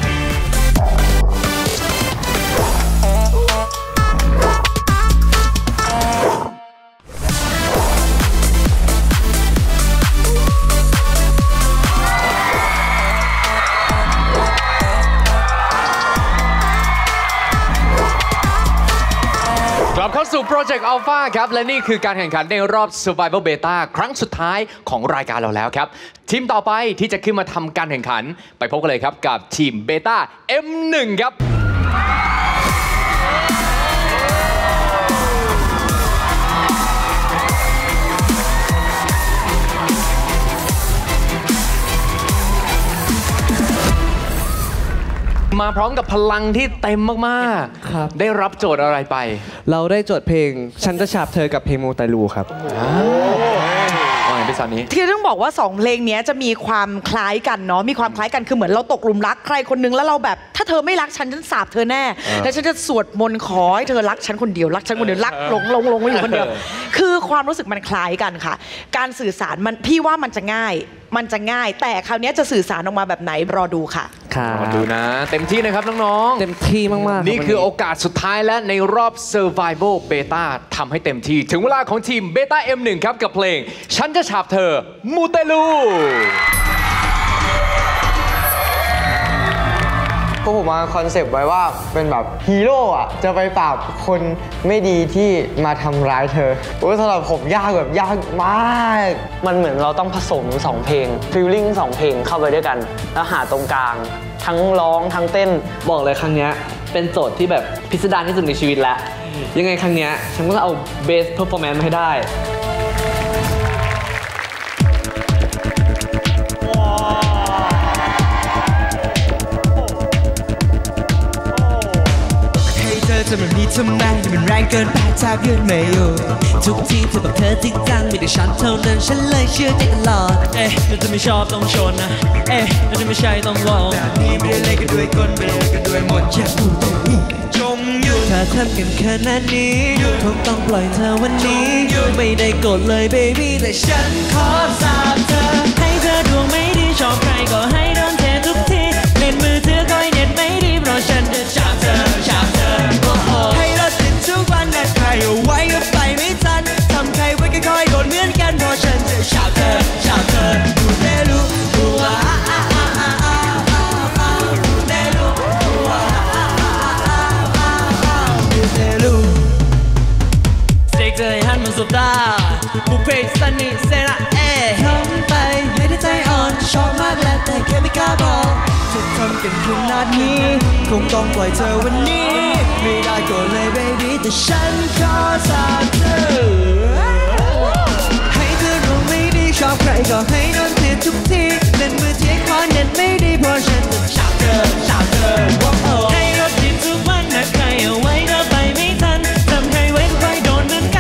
กลับเข้าสู่ Project Alpha ครับและนี่คือการแข่งขันในรอบ Survival Beta ครั้งสุดท้ายของรายการเราแล้วครับทีมต่อไปที่จะขึ้นมาทำการแข่งขันไปพบกันเลยครับกับทีม Beta เอ็ม หนึ่ง ครับมาพร้อมกับพลังที่เต็มมากๆครับได้รับโจทย์อะไรไปเราได้โจทย์เพลงฉันจะฉาบเธอกับเพลงโมไตลูครับที่ต้องบอกว่าสองเพลงนี้จะมีความคล้ายกันเนาะมีความคล้ายกันคือเหมือนเราตกหลุมรักใครคนนึงแล้วเราแบบถ้าเธอไม่รักฉันฉันสาบเธอแน่แล้วฉันจะสวดมนต์ขอให้เธอรักฉันคนเดียวรักฉันคนเดียวรักหลงหลงหลงไว้อยู่คนเดียวคือความรู้สึกมันคล้ายกันค่ะการสื่อสารมันพี่ว่ามันจะง่ายมันจะง่ายแต่คราวนี้จะสื่อสารออกมาแบบไหนรอดูค่ะรอดูนะเต็มที่นะครับน้องๆเต็มที่มากๆนี่คือโอกาสสุดท้ายและในรอบ Survival Beta ทำให้เต็มที่ถึงเวลาของทีม Beta เอ็ม หนึ่ง ครับกับเพลงฉันจะฉาบเธอมูเตลูพวกผมมาคอนเซปต์ไว้ว่าเป็นแบบฮีโร่อะจะไปปราบคนไม่ดีที่มาทำร้ายเธอโอ้สำหรับผมยากแบบยากมากมันเหมือนเราต้องผสมสองเพลงฟีลลิ่งสองเพลงเข้าไปด้วยกันแล้วหาตรงกลางทั้งร้องทั้งเต้นบอกเลยครั้งนี้เป็นโจทย์ที่แบบพิสดารที่สุดในชีวิตแล้วยังไงครั้งนี้ฉันก็จะเอาเบสเพอร์ฟอร์แมนซ์มาให้ได้ทำแบบนี้ทำไมมันแรงเกินไปถ้าเพื่อนไม่อยู่ทุกทีเธอบอกเธอจริงจังมีแต่ฉันเท่านั้นฉันเลยเชื่อใจตลอดเอ๊ะเราจะไม่ชอบต้องชนนะเอ๊ะเราจะไม่ใช่ต้องลองแบบนี้ไม่ได้เล่นกันด้วยกลไม่ได้เล่นกันด้วยหมดอย่าพูดต้องพูดจงหยุดถ้าทำกันขนาดนี้คงต้องปล่อยเธอวันนี้ไม่ได้โกรธเลย baby แต่ฉันขอสาบเธอให้เธอดวงไม่ดีชอบใครก็ให้โดนเททุกทีเล่นมือถือก็เน็ตไม่ดีเพราะฉันจะฉาบเธอฉาบเธอให้รถติดทุกวันนัดใครเอาไว้ก็ไปไม่ทันทำใครไว้ก็คอยโดนเหมือนกันเพราะฉันจะฉาบเธอฉาบเธอดูแลลูกดูว่าดูแลลูกดูว่าดูแลลูกเสกเธอให้หันมาสบตาบุพเพสันนิเซนะเอ๊ะทำไปให้ได้ใจอ่อนชอบมากแล้วแต่แค่ไม่กล้าบอกจะทำกันขนาดนี้คงต้องปล่อยเธอวันนี้ไม่ได้ก็เลย baby แต่ฉันขอสาบเธอให้เธอรู้ไม่ดีชอบใครก็ให้โดนเสียทุกทีเล่นมือที่คอเน็ตไม่ดีเพราะฉันจะฉาบเธอฉาบเธอให้รถติดทุกวันนัดใครเอาไว้เธอไปไม่ทันทำใครไว้ก็ไปโดนเหมือนกัน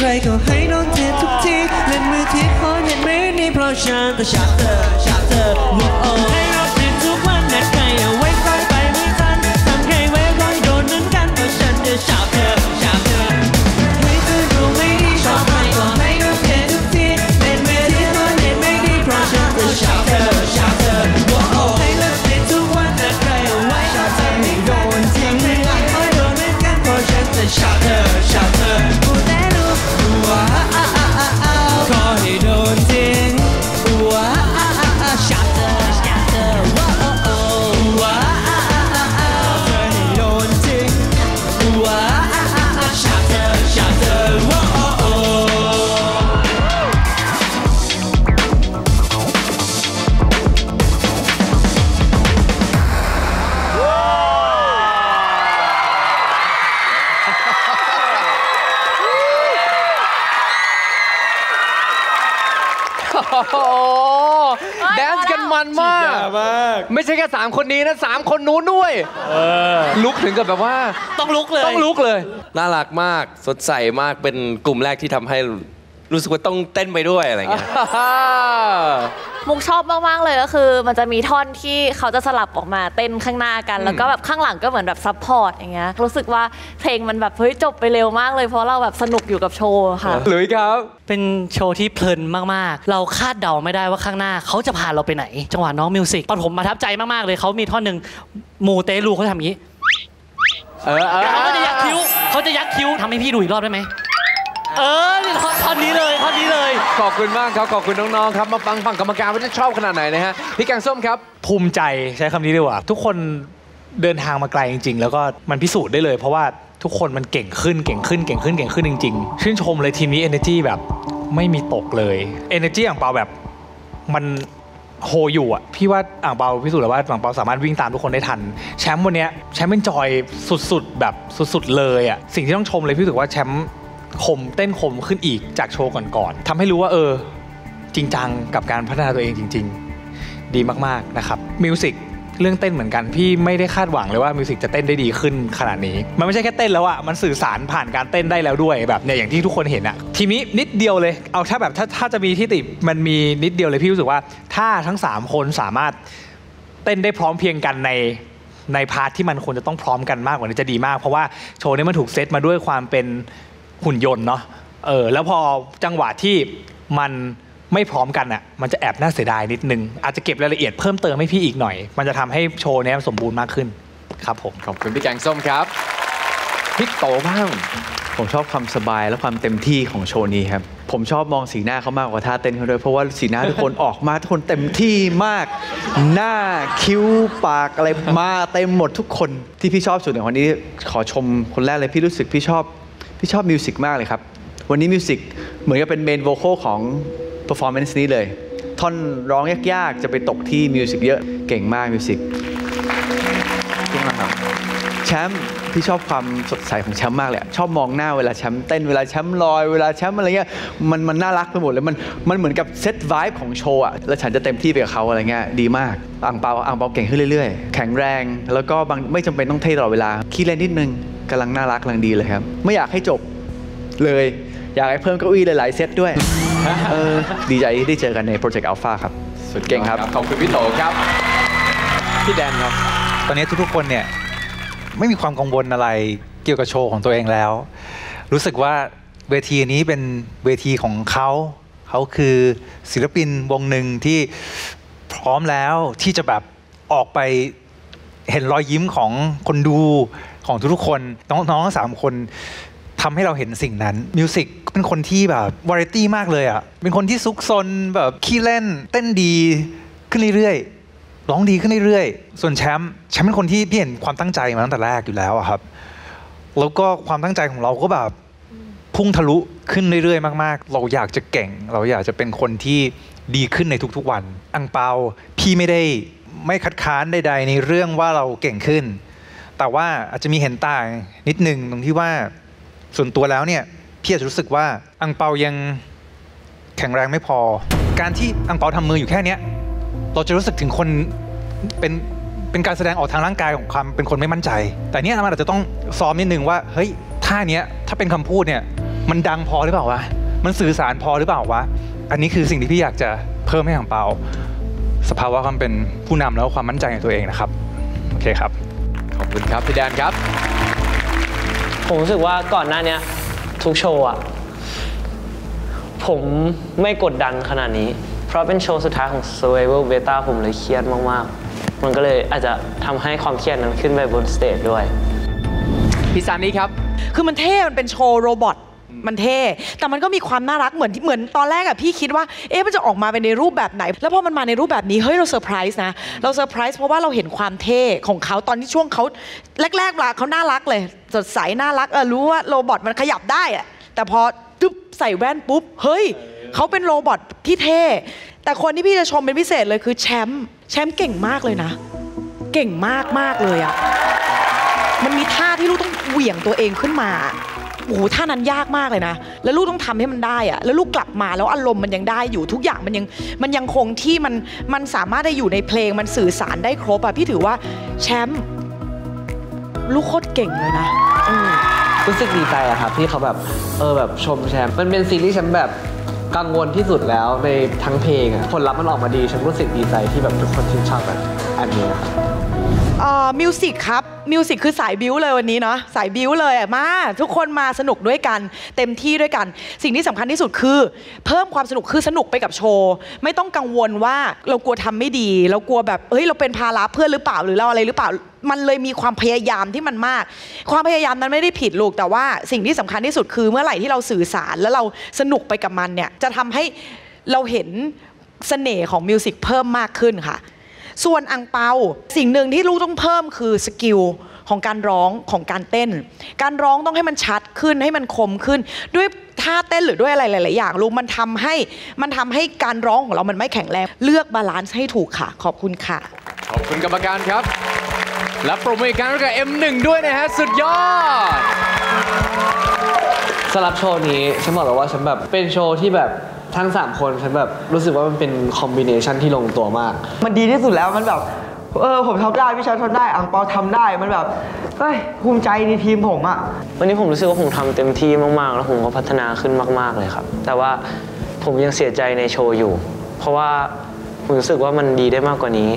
รก็ให้โดนเททุกทีเล่นมือที่คนเห็นไม่ดีเพราะฉันแต่ชอบเธอชอบเธอว้าวให้เราเปลี่ยนทุกวันนัดใครเอาไว้คอยไปไม่ทันทำใครไว้ร้อยโดนนั้นกันเพราะฉันจะชอบเธอชอบเธอให้เธอรู้ไม่ดีชอบใครก็ให้โดนเททุกทีเล่นมือที่คนเห็นไม่ดีเพราะฉันจะชอบเธอชอบเธอว้าวให้เราเปลี่ยนทุกวันนัดใครเอาไว้ชอบเธอให้โดนทิ้งให้คอยโดนนั้นกันเพราะฉันจะชอบเธอชอบเธอแต่รู้ว่าขอให้โดนทิ้งว้าชอบเธอชอบเธอว้าวว้าเธอให้โดนทิ้งว้าชอบเธอชอบเธอว้าวโอ้โหแดนซ์กันมันมากไม่ใช่แค่สามคนนี้นะสามคนนู้นด้วยลุกถึงกับแบบว่าต้องลุกเลยต้องลุกเลยน่ารักมากสดใสมากเป็นกลุ่มแรกที่ทำให้รู้สึกว่าต้องเต้นไปด้วยอะไรเงี้ยมุกชอบมากๆเลยก็คือมันจะมีท่อนที่เขาจะสลับออกมาเต้นข้างหน้ากันแล้วก็แบบข้างหลังก็เหมือนแบบซัพพอร์ตอย่างเงี้ยรู้สึกว่าเพลงมันแบบเฮ้ยจบไปเร็วมากเลยเพราะเราแบบสนุกอยู่กับโชว์ค่ะหลุยครับเป็นโชว์ที่เพลินมากๆเราคาดเดาไม่ได้ว่าข้างหน้าเขาจะพาเราไปไหนจังหวะน้องมิวสิกตอนผมประทับใจมากๆเลยเขามีท่อนหนึ่งมูเตลูเขาทำอย่างนี้เออเขาจะยักคิ้วเขาจะยักคิ้วทำให้พี่ดูอีกรอบได้ไหมเออนี่ท่อนนี้เลยท่อนนี้เลยขอบคุณมากครับขอบคุณน้องๆครับมาฟังฝั่งกรรมการว่าจะชอบขนาดไหนนะฮะพี่แกงส้มครับภูมิใจใช้คำนี้ดีกว่าทุกคนเดินทางมาไกลจริงๆแล้วก็มันพิสูจน์ได้เลยเพราะว่าทุกคนมันเก่งขึ้นเก่งขึ้นเก่งขึ้นเก่งขึ้นจริงๆชื่นชมเลยทีมนี้ energy แบบไม่มีตกเลย energy อ่างเปาแบบมันโฮอยู่อ่ะพี่ว่าอ่างเปาพิสูจน์แล้วว่าอ่างเปาสามารถวิ่งตามทุกคนได้ทันแชมป์วันนี้แชมป์เป็นจอยสุดๆแบบสุดๆเลยอ่ะสิ่งที่ต้องชมเลยพี่รู้สึกว่าแชมป์คมเต้นคมขึ้นอีกจากโชว์ก่อนๆทำให้รู้ว่าเออจริงจังกับการพัฒนาตัวเองจริงๆดีมากๆนะครับมิวสิกเรื่องเต้นเหมือนกันพี่ไม่ได้คาดหวังเลยว่ามิวสิกจะเต้นได้ดีขึ้นขนาดนี้มันไม่ใช่แค่เต้นแล้วอะมันสื่อสารผ่านการเต้นได้แล้วด้วยแบบเนี่ยอย่างที่ทุกคนเห็นอะทีนี้นิดเดียวเลยเอาถ้าแบบถ้าถ้าจะมีที่ติมันมีนิดเดียวเลยพี่รู้สึกว่าถ้าทั้งสามคนสามารถเต้นได้พร้อมเพียงกันในในพาร์ทที่มันควรจะต้องพร้อมกันมากกว่านี้จะดีมากเพราะว่าโชว์นี้มันถูกเซตมาด้วยความเป็นหุ่นยนต์เนาะเออแล้วพอจังหวะที่มันไม่พร้อมกันอ่ะมันจะแอบน่าเสียดายนิดนึงอาจจะเก็บรายละเอียดเพิ่มเติมให้พี่อีกหน่อยมันจะทำให้โชว์นี้สมบูรณ์มากขึ้นครับผมขอบคุณพี่แกงส้มครับพี่โตบ้างผมชอบความสบายและความเต็มที่ของโชว์นี้ครับผมชอบมองสีหน้าเขามากกว่าท่าเต้นเขาด้วยเพราะว่าสีหน้าทุกคนออกมาทุกคนเต็มที่มากหน้าคิ้วปากอะไรมาเต็มหมดทุกคนที่พี่ชอบสุดในวันนี้ขอชมคนแรกเลยพี่รู้สึกพี่ชอบพี่ชอบมิวสิกมากเลยครับวันนี้มิวสิกเหมือนกับเป็นเมนโวคอลของเพอร์ฟอร์แมนซ์นี้เลยท่อนร้องยากๆจะไปตกที่มิวสิกเยอะเก่งมากมิวสิกแชมป์พี่ชอบความสดใสของแชมป์มากเลยชอบมองหน้าเวลาแชมป์เต้นเวลาแชมป์ลอยเวลาแชมป์อะไรเงี้ยมันมันน่ารักไปหมดเลยมันมันเหมือนกับเซตไวบ์ของโชว์อะแล้วฉันจะเต็มที่ไปกับเขาอะไรเงี้ยดีมากอ่างเปาอ่างเปาเก่งขึ้นเรื่อยๆแข็งแรงแล้วก็บางไม่จำเป็นต้องเท่ตลอดเวลาขี้เล่นนิดนึงกำลังน่ารักกำลังดีเลยครับไม่อยากให้จบเลยอยากให้เพิ่มเก้าอี้หลายๆเซตด้วยเออดีใจที่ได้เจอกันในโปรเจกต์อัลฟาครับสุดเก่งครับขอบคุณพี่โตครับพี่แดนครับตอนนี้ทุกๆคนเนี่ยไม่มีความกังวลอะไรเกี่ยวกับโชว์ของตัวเองแล้วรู้สึกว่าเวทีนี้เป็นเวทีของเขาเขาคือศิลปินวงหนึ่งที่พร้อมแล้วที่จะแบบออกไปเห็นรอยยิ้มของคนดูของทุกๆคนน้องๆทั้งสามคนทำให้เราเห็นสิ่งนั้นมิวสิกเป็นคนที่แบบวาไรตี้มากเลยอ่ะเป็นคนที่ซุกซนแบบขี้เล่นเต้นดีขึ้นเรื่อยๆร้องดีขึ้นเรื่อยๆส่วนแชมป์แชมป์เป็นคนที่พี่เห็นความตั้งใจมาตั้งแต่แรกอยู่แล้วอะครับแล้วก็ความตั้งใจของเราก็แบบพุ่งทะลุขึ้นเรื่อยๆมากๆเราอยากจะเก่งเราอยากจะเป็นคนที่ดีขึ้นในทุกๆวันอังเปาพี่ไม่ได้ไม่คัดค้านใดๆในเรื่องว่าเราเก่งขึ้นแต่ว่าอาจจะมีเห็นต่างนิดนึงตรงที่ว่าส่วนตัวแล้วเนี่ยพี่อาจจะรู้สึกว่าอังเปายังแข็งแรงไม่พอการที่อังเปาทำมืออยู่แค่นี้เราจะรู้สึกถึงคนเป็นเป็นการแสดงออกทางร่างกายของความเป็นคนไม่มั่นใจแต่เนี่ยมันอาจจะต้องซ้อมนิดนึงว่าเฮ้ยท่านี้ถ้าเป็นคำพูดเนี่ยมันดังพอหรือเปล่าวะมันสื่อสารพอหรือเปล่าวะอันนี้คือสิ่งที่พี่อยากจะเพิ่มให้อังเปาสภาวะความเป็นผู้นำแล้วความมั่นใจในตัวเองนะครับโอเคครับขอบคุณครับพี่แดนครับผมรู้สึกว่าก่อนหน้านี้ทุกโชว์อะผมไม่กดดันขนาดนี้เพราะเป็นโชว์สุดท้ายของ Survival Beta ผมเลยเครียดมากๆมันก็เลยอาจจะทำให้ความเครียดนั้นขึ้นไปบนสเตจด้วยพี่ซานี่ครับคือมันเท่มันเป็นโชว์โรบอทมันเท่แต่มันก็มีความน่ารักเหมือนเหมือนตอนแรกอะพี่คิดว่าเอ๊ะมันจะออกมาเป็นในรูปแบบไหนแล้วพอมันมาในรูปแบบนี้เฮ้ยเราเซอร์ไพรส์นะเราเซอร์ไพรส์เพราะว่าเราเห็นความเท่ของเขาตอนที่ช่วงเขาแรกๆมาเขาน่ารักเลยสดใสน่ารักเออรู้ว่าโรบอทมันขยับได้อะแต่พอตึ๊บใส่แว่นปุ๊บเฮ้ยเขาเป็นโรบอทที่เท่แต่คนที่พี่จะชมเป็นพิเศษเลยคือแชมป์แชมป์เก่งมากเลยนะเก่งมากมากเลยอะมันมีท่าที่ลูกต้องเหวี่ยงตัวเองขึ้นมาโอ้โหท่านั้นยากมากเลยนะแล้วลูกต้องทำให้มันได้อะแล้วลูกกลับมาแล้วอารมณ์มันยังได้อยู่ทุกอย่างมันยังมันยังคงที่มันมันสามารถได้อยู่ในเพลงมันสื่อสารได้ครบอะพี่ถือว่าแชมป์ลูกโคตรเก่งเลยนะรู้สึกดีใจอะครับที่เขาแบบเออแบบชมแชมป์มันเป็นซีรีส์แชมป์แบบกังวลที่สุดแล้วในทั้งเพลงอะผลลัพธ์มันออกมาดีฉันรู้สึกดีใจที่แบบทุกคนชื่นชอบแบบอันนี้ครับมิวสิกครับมิวสิกคือสายบิ้วเลยวันนี้เนาะสายบิ้วเลยอ่ะมาทุกคนมาสนุกด้วยกันเต็มที่ด้วยกันสิ่งที่สำคัญที่สุดคือเพิ่มความสนุกคือสนุกไปกับโชว์ไม่ต้องกังวลว่าเรากลัวทำไม่ดีเรากลัวแบบเฮ้ยเราเป็นภาระเพื่อนหรือเปล่าหรือเราอะไรหรือเปล่ามันเลยมีความพยายามที่มันมากความพยายามนั้นไม่ได้ผิดลูกแต่ว่าสิ่งที่สำคัญที่สุดคือเมื่อไหร่ที่เราสื่อสารแล้วเราสนุกไปกับมันเนี่ยจะทำให้เราเห็นเสน่ห์ของมิวสิกเพิ่มมากขึ้นค่ะส่วนอังเปาสิ่งหนึ่งที่ลูกต้องเพิ่มคือสกิลของการร้องของการเต้นการร้องต้องให้มันชัดขึ้นให้มันคมขึ้นด้วยท่าเต้นหรือด้วยอะไรหลายๆอย่างลูกมันทำให้มันทำให้การร้องของเรามันไม่แข็งแรงเลือกบาลานซ์ให้ถูกค่ะขอบคุณค่ะขอบคุณกรรมการครับและโปรโมทการกับ เอ็ม หนึ่ง ด้วยนะฮะสุดยอดสำหรับโชว์นี้ฉันบอกเลยว่าฉันแบบเป็นโชว์ที่แบบทั้งสามคนฉันแบบรู้สึกว่ามันเป็นคอมบิเนชันที่ลงตัวมากมันดีที่สุดแล้วมันแบบเออผมทำได้พี่ชายทำได้อังเปาทำได้มันแบบเฮ้ยภูมิใจในทีมผมอะวันนี้ผมรู้สึกว่าผมทำเต็มที่มากๆแล้วผมก็พัฒนาขึ้นมากๆเลยครับแต่ว่าผมยังเสียใจในโชว์อยู่เพราะว่าผมรู้สึกว่ามันดีได้มากกว่านี้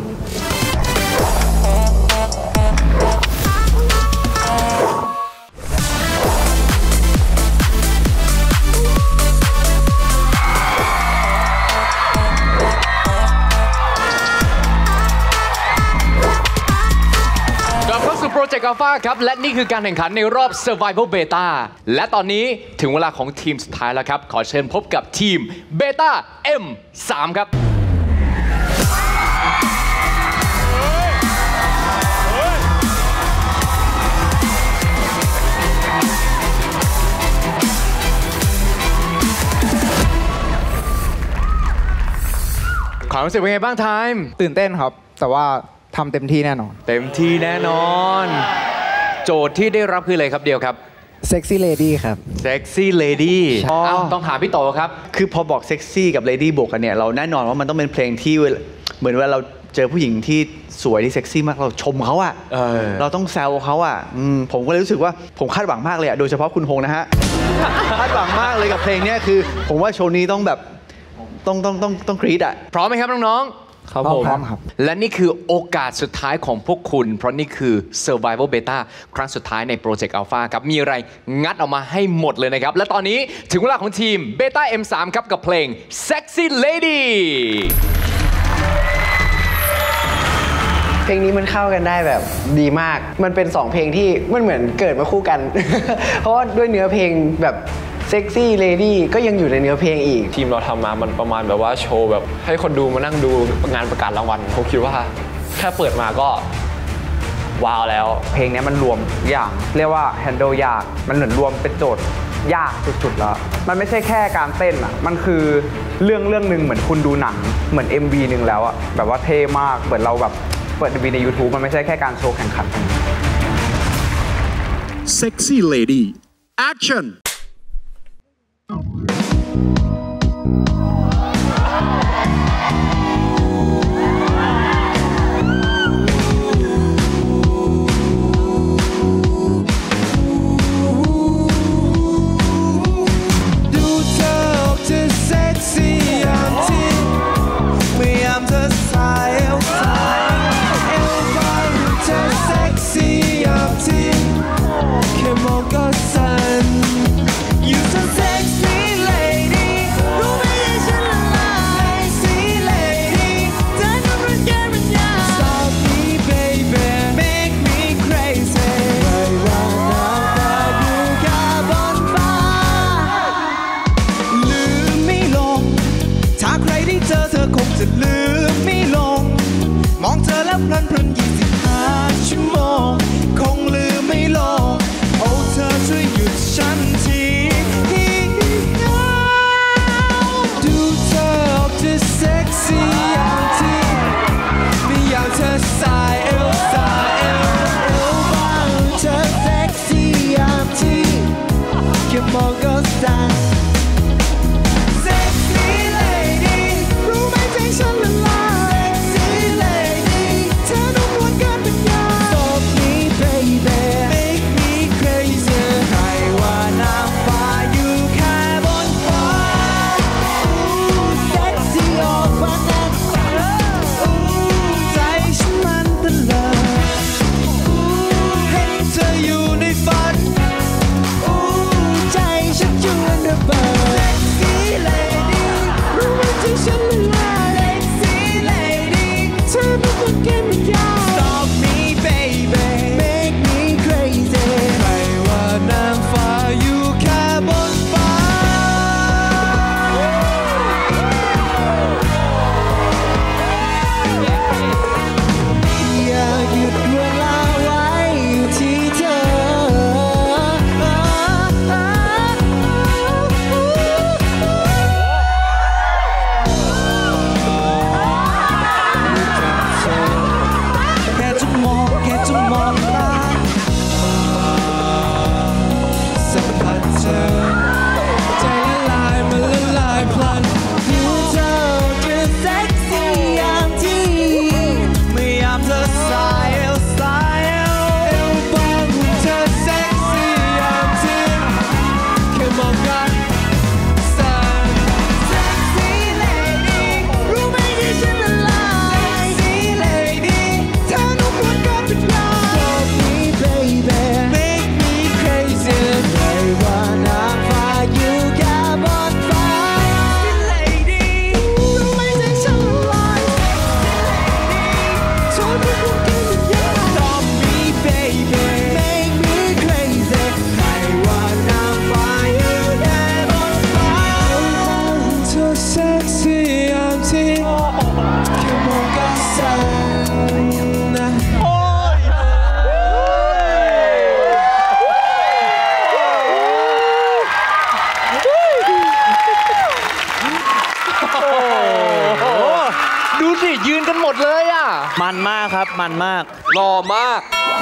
โปรเจกต์ Alpha ครับและนี่คือการแข่งขันในรอบ Survival Beta และตอนนี้ถึงเวลาของทีมสุดท้ายแล้วครับขอเชิญพบกับทีม Beta เอ็ม สาม ครับความรู้สึกเป็นไงบ้างไทม์ตื่นเต้นครับแต่ว่าทำเต็มที่แน่นอนเต็มที่แน่นอนโจทย์ที่ได้รับคืออะไรครับเดียวครับเซ็กซี่เลดี้ครับเซ็กซี่เลดี้ต้องถามพี่โตครับคือพอบอกเซ็กซี่กับเลดี้บวกกันเนี่ยเราแน่นอนว่ามันต้องเป็นเพลงที่เหมือนเวลาเราเจอผู้หญิงที่สวยที่เซ็กซี่มากเราชมเขาอะเราต้องแซวเขาอะผมก็เลยรู้สึกว่าผมคาดหวังมากเลยอะโดยเฉพาะคุณฮงนะฮะคาดหวังมากเลยกับเพลงนี้คือผมว่าโชว์นี้ต้องแบบต้องต้องต้องต้องกรี๊ดอะพร้อมไหมครับน้องๆครับผมพร้อมครับและนี่คือโอกาสสุดท้ายของพวกคุณเพราะนี่คือ Survival Beta ครั้งสุดท้ายในโปรเจกต์ Alpha ครับมีอะไรงัดออกมาให้หมดเลยนะครับและตอนนี้ถึงเวลาของทีม Beta เอ็ม สาม ครับกับเพลง Sexy Lady เพลงนี้มันเข้ากันได้แบบดีมากมันเป็นสองเพลงที่มันเหมือนเกิดมาคู่กัน เพราะว่าด้วยเนื้อเพลงแบบเซ็กซี่เลดี้ก็ยังอยู่ในเนื้อเพลงอีกทีมเราทำมามันประมาณแบบว่าโชว์แบบให้คนดูมานั่งดูงานประกาศรางวัลผมคิดว่าแค่เปิดมาก็ว้าวแล้วเพลงนี้มันรวมอย่างเรียกว่าแฮนด์ลยากมันเหมือนรวมเป็นโจทย์ยากสุดๆแล้วมันไม่ใช่แค่การเต้นอ่ะมันคือเรื่องเรื่องหนึ่งเหมือนคุณดูหนังเหมือน เอ็ม วี หนึ่งแล้วอ่ะแบบว่าเท่มากเหมือนเราแบบเปิด เอ็ม วี ใน ยูทูบ มันไม่ใช่แค่การโชว์แข่งขัน Sexy Lady Action กันหมดเลยอ่ะมันมากครับมันมากหล่อมาก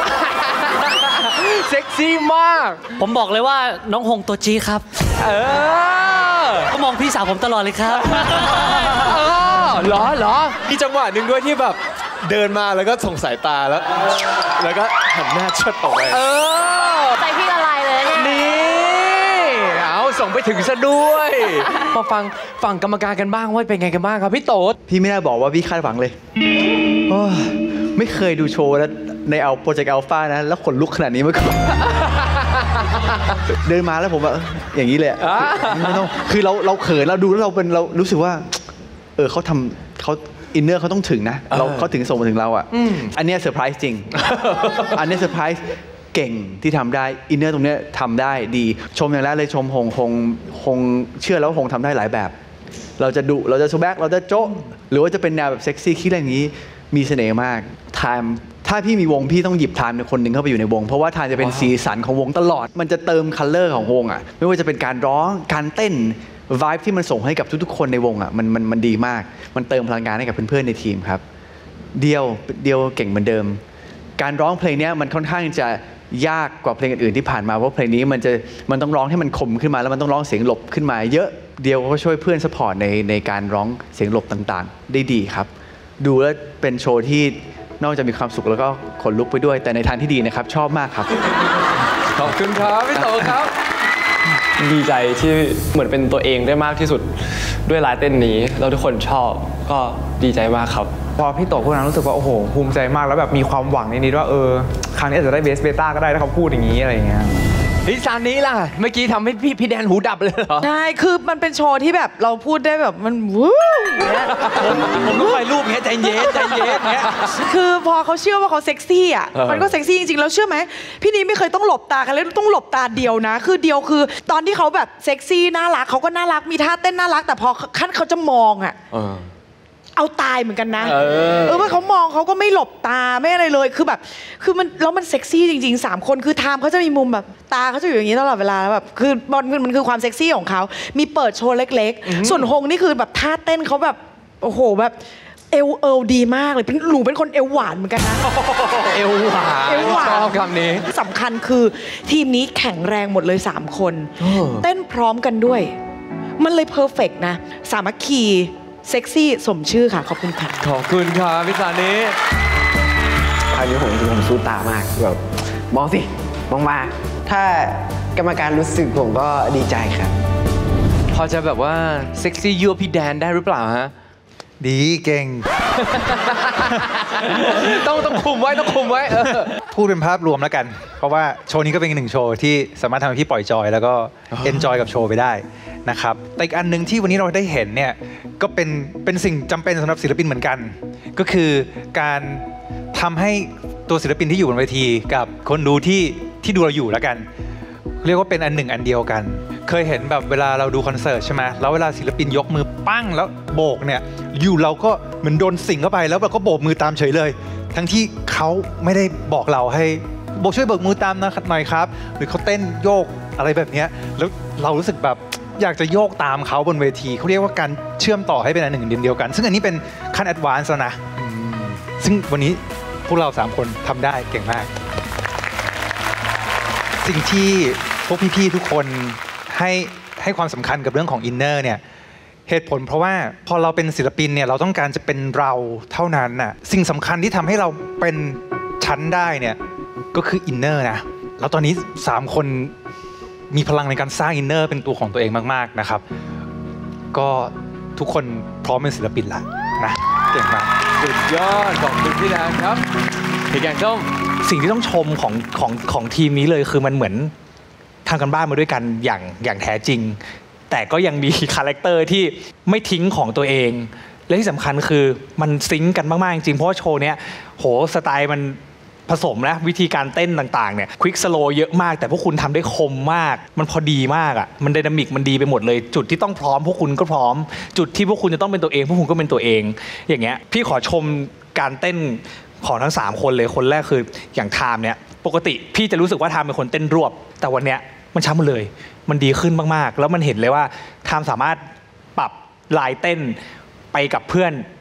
เซ็กซี่มากผมบอกเลยว่าน้องหงตัวจีครับเออก็มองพี่สาวผมตลอดเลยครับเออเหรอเหรอมีจังหวะหนึ่งด้วยที่แบบเดินมาแล้วก็ส่งสายตาแล้ว แล้วก็หันหน้าเชิดออกไปเออใจพี่ละลายเลยเนี่ยนี่เอาส่งไปถึงซะด้วยมาฟังฝั่งกรรมการกันบ้างว่าเป็นไงกันบ้างครับพี่โต๊ดพี่ไม่ได้บอกว่าพี่คาดหวังเลยโอ้ไม่เคยดูโชว์แล้วในเอาโปรเจกต์อัลฟานะแล้วขนลุกขนาดนี้มาก่อน เดินมาแล้วผมว่าอย่างนี้เลยไม่ต้องคือเราเราเขินเราดูแล้วเราเป็นเรารู้สึกว่าเออเขาทำเขาอินเนอร์เขาต้องถึงนะเราเขาถึงส่งมาถึงเราอ่ะอันนี้เซอร์ไพรส์จริง อันนี้เซอร์ไพรส์เก่งที่ทำได้อินเนอร์ตรงนี้ทำได้ดีชมอย่างแรกเลยชมหงหงหงเชื่อแล้วหงทำได้หลายแบบเราจะดุเราจะชูแบ็กเราจะโจ๊ะหรือว่าจะเป็นแนวแบบเซ็กซี่คิดอะไรอย่างนี้มีเสน่ห์มากไทม์ถ้าพี่มีวงพี่ต้องหยิบไทม์คนหนึ่งเข้าไปอยู่ในวงเพราะว่าไทม์จะเป็นสีสันของวงตลอดมันจะเติมคัลเลอร์ของวงอ่ะไม่ว่าจะเป็นการร้องการเต้นไวบ์ที่มันส่งให้กับทุกๆคนในวงอ่ะมันมันมันดีมากมันเติมพลังงานให้กับเพื่อนๆในทีมครับเดียวเดียวเก่งเหมือนเดิมการร้องเพลงนี้มันค่อนข้างจะยากกว่าเพลงอื่นๆที่ผ่านมาเพราะเพลงนี้มันจะมันต้องร้องให้มันคมขึ้นมาแล้วมันต้องร้องเสียงหลบขึ้นมาเยอะเดียวก็ช่วยเพื่อนซัพพอร์ตในในการร้องเสียงหลบต่างๆได้ดีครับดูแล้วเป็นโชว์ที่นอกจากมีความสุขแล้วก็ขนลุกไปด้วยแต่ในทางที่ดีนะครับชอบมากครับขอบคุณครับพี่โตครับดีใจที่เหมือนเป็นตัวเองได้มากที่สุดด้วยลายเต้นนี้แล้วทุกคนชอบก็ดีใจมากครับพอพี่โตพูดนั้นรู้สึกว่าโอ้โหภูมิใจมากแล้วแบบมีความหวังนิดๆว่าเออครั้งนี้อาจจะได้เบสเบต้าก็ได้ถ้าเขาพูดอย่างนี้อะไรอย่างเงี้ยลิซานนี้ล่ะเมื่อกี้ทำให้พี่พี่แดนหูดับเลยเหรอใช่คือมันเป็นโชว์ที่แบบเราพูดได้แบบมันวู้เนี่ยผมต้องไปรูปเงี้ยใจเย็นใจเย็นเงี้ยคือพอเขาเชื่อว่าเขาเซ็กซี่อ่ะมันก็เซ็กซี่จริงๆแล้วเชื่อไหมพี่นี้ไม่เคยต้องหลบตากันเลยต้องหลบตาเดียวนะคือเดียวคือตอนที่เขาแบบเซ็กซี่น่ารักเขาก็น่ารักมีท่าเต้นน่ารักแต่พอขั้นเขาจะมองอ่ะเอาตายเหมือนกันนะเออเออว่าเขามองเขาก็ไม่หลบตาไม่อะไรเลยคือแบบคือมันแล้วมันเซ็กซี่จริงๆสามคนคือไทม์เขาจะมีมุมแบบตาเขาจะอยู่อย่างนี้ตลอดเวลาแล้วแบบคือมันมันคือความเซ็กซี่ของเขามีเปิดโชว์เล็กๆส่วนฮงนี่คือแบบท่าเต้นเขาแบบโอ้โหแบบเอวเอวดีมากเลยหนูเป็นคนเอวหวานเหมือนกันนะเอวหวานเอวหวานชอบคำนี้สำคัญคือทีมนี้แข็งแรงหมดเลยสามคนเต้นพร้อมกันด้วยมันเลยเพอร์เฟกต์นะสามัคคีเซ็กซี่สมชื่อค่ะขอบคุณค่ะขอบคุณค่ะพี่สานีคราวนี้ผมจริงผมสู้ตามากแบบมองสิมองมาถ้ากรรมการรู้สึกผมก็ดีใจครับพอจะแบบว่าเซ็กซี่ยั่วพี่แดนได้หรือเปล่าฮะดีเก่งต้องต้องคุมไว้ต้องคุมไว้พูดเป็นภาพรวมแล้วกันเพราะว่าโชว์นี้ก็เป็นอีกหนึ่งโชว์ที่สามารถทำให้พี่ปล่อยจอยแล้วก็เอนจอยกับโชว์ไปได้นะครับแต่อีกอันหนึ่งที่วันนี้เราได้เห็นเนี่ยก็เป็นเป็นสิ่งจำเป็นสำหรับศิลปินเหมือนกันก็คือการทำให้ตัวศิลปินที่อยู่บนเวทีกับคนดูที่ที่ดูเราอยู่แล้วกันเรียกว่าเป็นอันหนึ่งอันเดียวกันเคยเห็นแบบเวลาเราดูคอนเสิร์ตใช่ไหมแล้วเวลาศิลปินยกมือปั้งแล้วโบกเนี่ยอยู่เราก็เหมือนโดนสิงเข้าไปแล้วเราก็โบกมือตามเฉยเลยทั้งที่เขาไม่ได้บอกเราให้โบกช่วยโบกมือตามนะหน่อยครับหรือเขาเต้นโยกอะไรแบบนี้แล้วเรารู้สึกแบบอยากจะโยกตามเขาบนเวทีเขาเรียกว่าการเชื่อมต่อให้เป็นอันหนึ่งเดียวกันซึ่งอันนี้เป็นขั้นแอดวานซ์แล้วนะซึ่งวันนี้พวกเราสามคนทำได้เก่งมากสิ่งที่พวกพี่ๆทุกคนให้ให้ความสำคัญกับเรื่องของอินเนอร์เนี่ยเหตุผลเพราะว่าพอเราเป็นศิลปินเนี่ยเราต้องการจะเป็นเราเท่านั้นน่ะสิ่งสำคัญที่ทำให้เราเป็นชั้นได้เนี่ยก็คืออินเนอร์นะแล้วตอนนี้สามคนมีพลังในการสร้างอินเนอร์เป็นตัวของตัวเองมากๆนะครับก็ทุกคนพร้อมเป็นศิลปินละนะเก่งมากสุดยอดขอบคุณพี่แดนครับพี่แกงส้มสิ่งที่ต้องชมของของของทีมนี้เลยคือมันเหมือนทำกันบ้านมาด้วยกันอย่างอย่างแท้จริงแต่ก็ยังมีคาแรคเตอร์ที่ไม่ทิ้งของตัวเองและที่สำคัญคือมันซิงก์กันมากๆจริงเพราะว่าโชว์เนี้ยโหสไตล์มันผสมนะวิธีการเต้นต่างๆเนี่ยควิกสโลว์เยอะมากแต่พวกคุณทำได้คมมากมันพอดีมากอ่ะมันไดนามิกมันดีไปหมดเลยจุดที่ต้องพร้อมพวกคุณก็พร้อมจุดที่พวกคุณจะต้องเป็นตัวเองพวกคุณก็เป็นตัวเองอย่างเงี้ยพี่ขอชมการเต้นของทั้งสามคนเลยคนแรกคืออย่างไทม์เนี่ยปกติพี่จะรู้สึกว่าไทม์เป็นคนเต้นรวบแต่วันเนี้ยมันช้าหมดเลยมันดีขึ้นมากๆแล้วมันเห็นเลยว่าไทม์สามารถปรับลายเต้นไปกับเพื่อน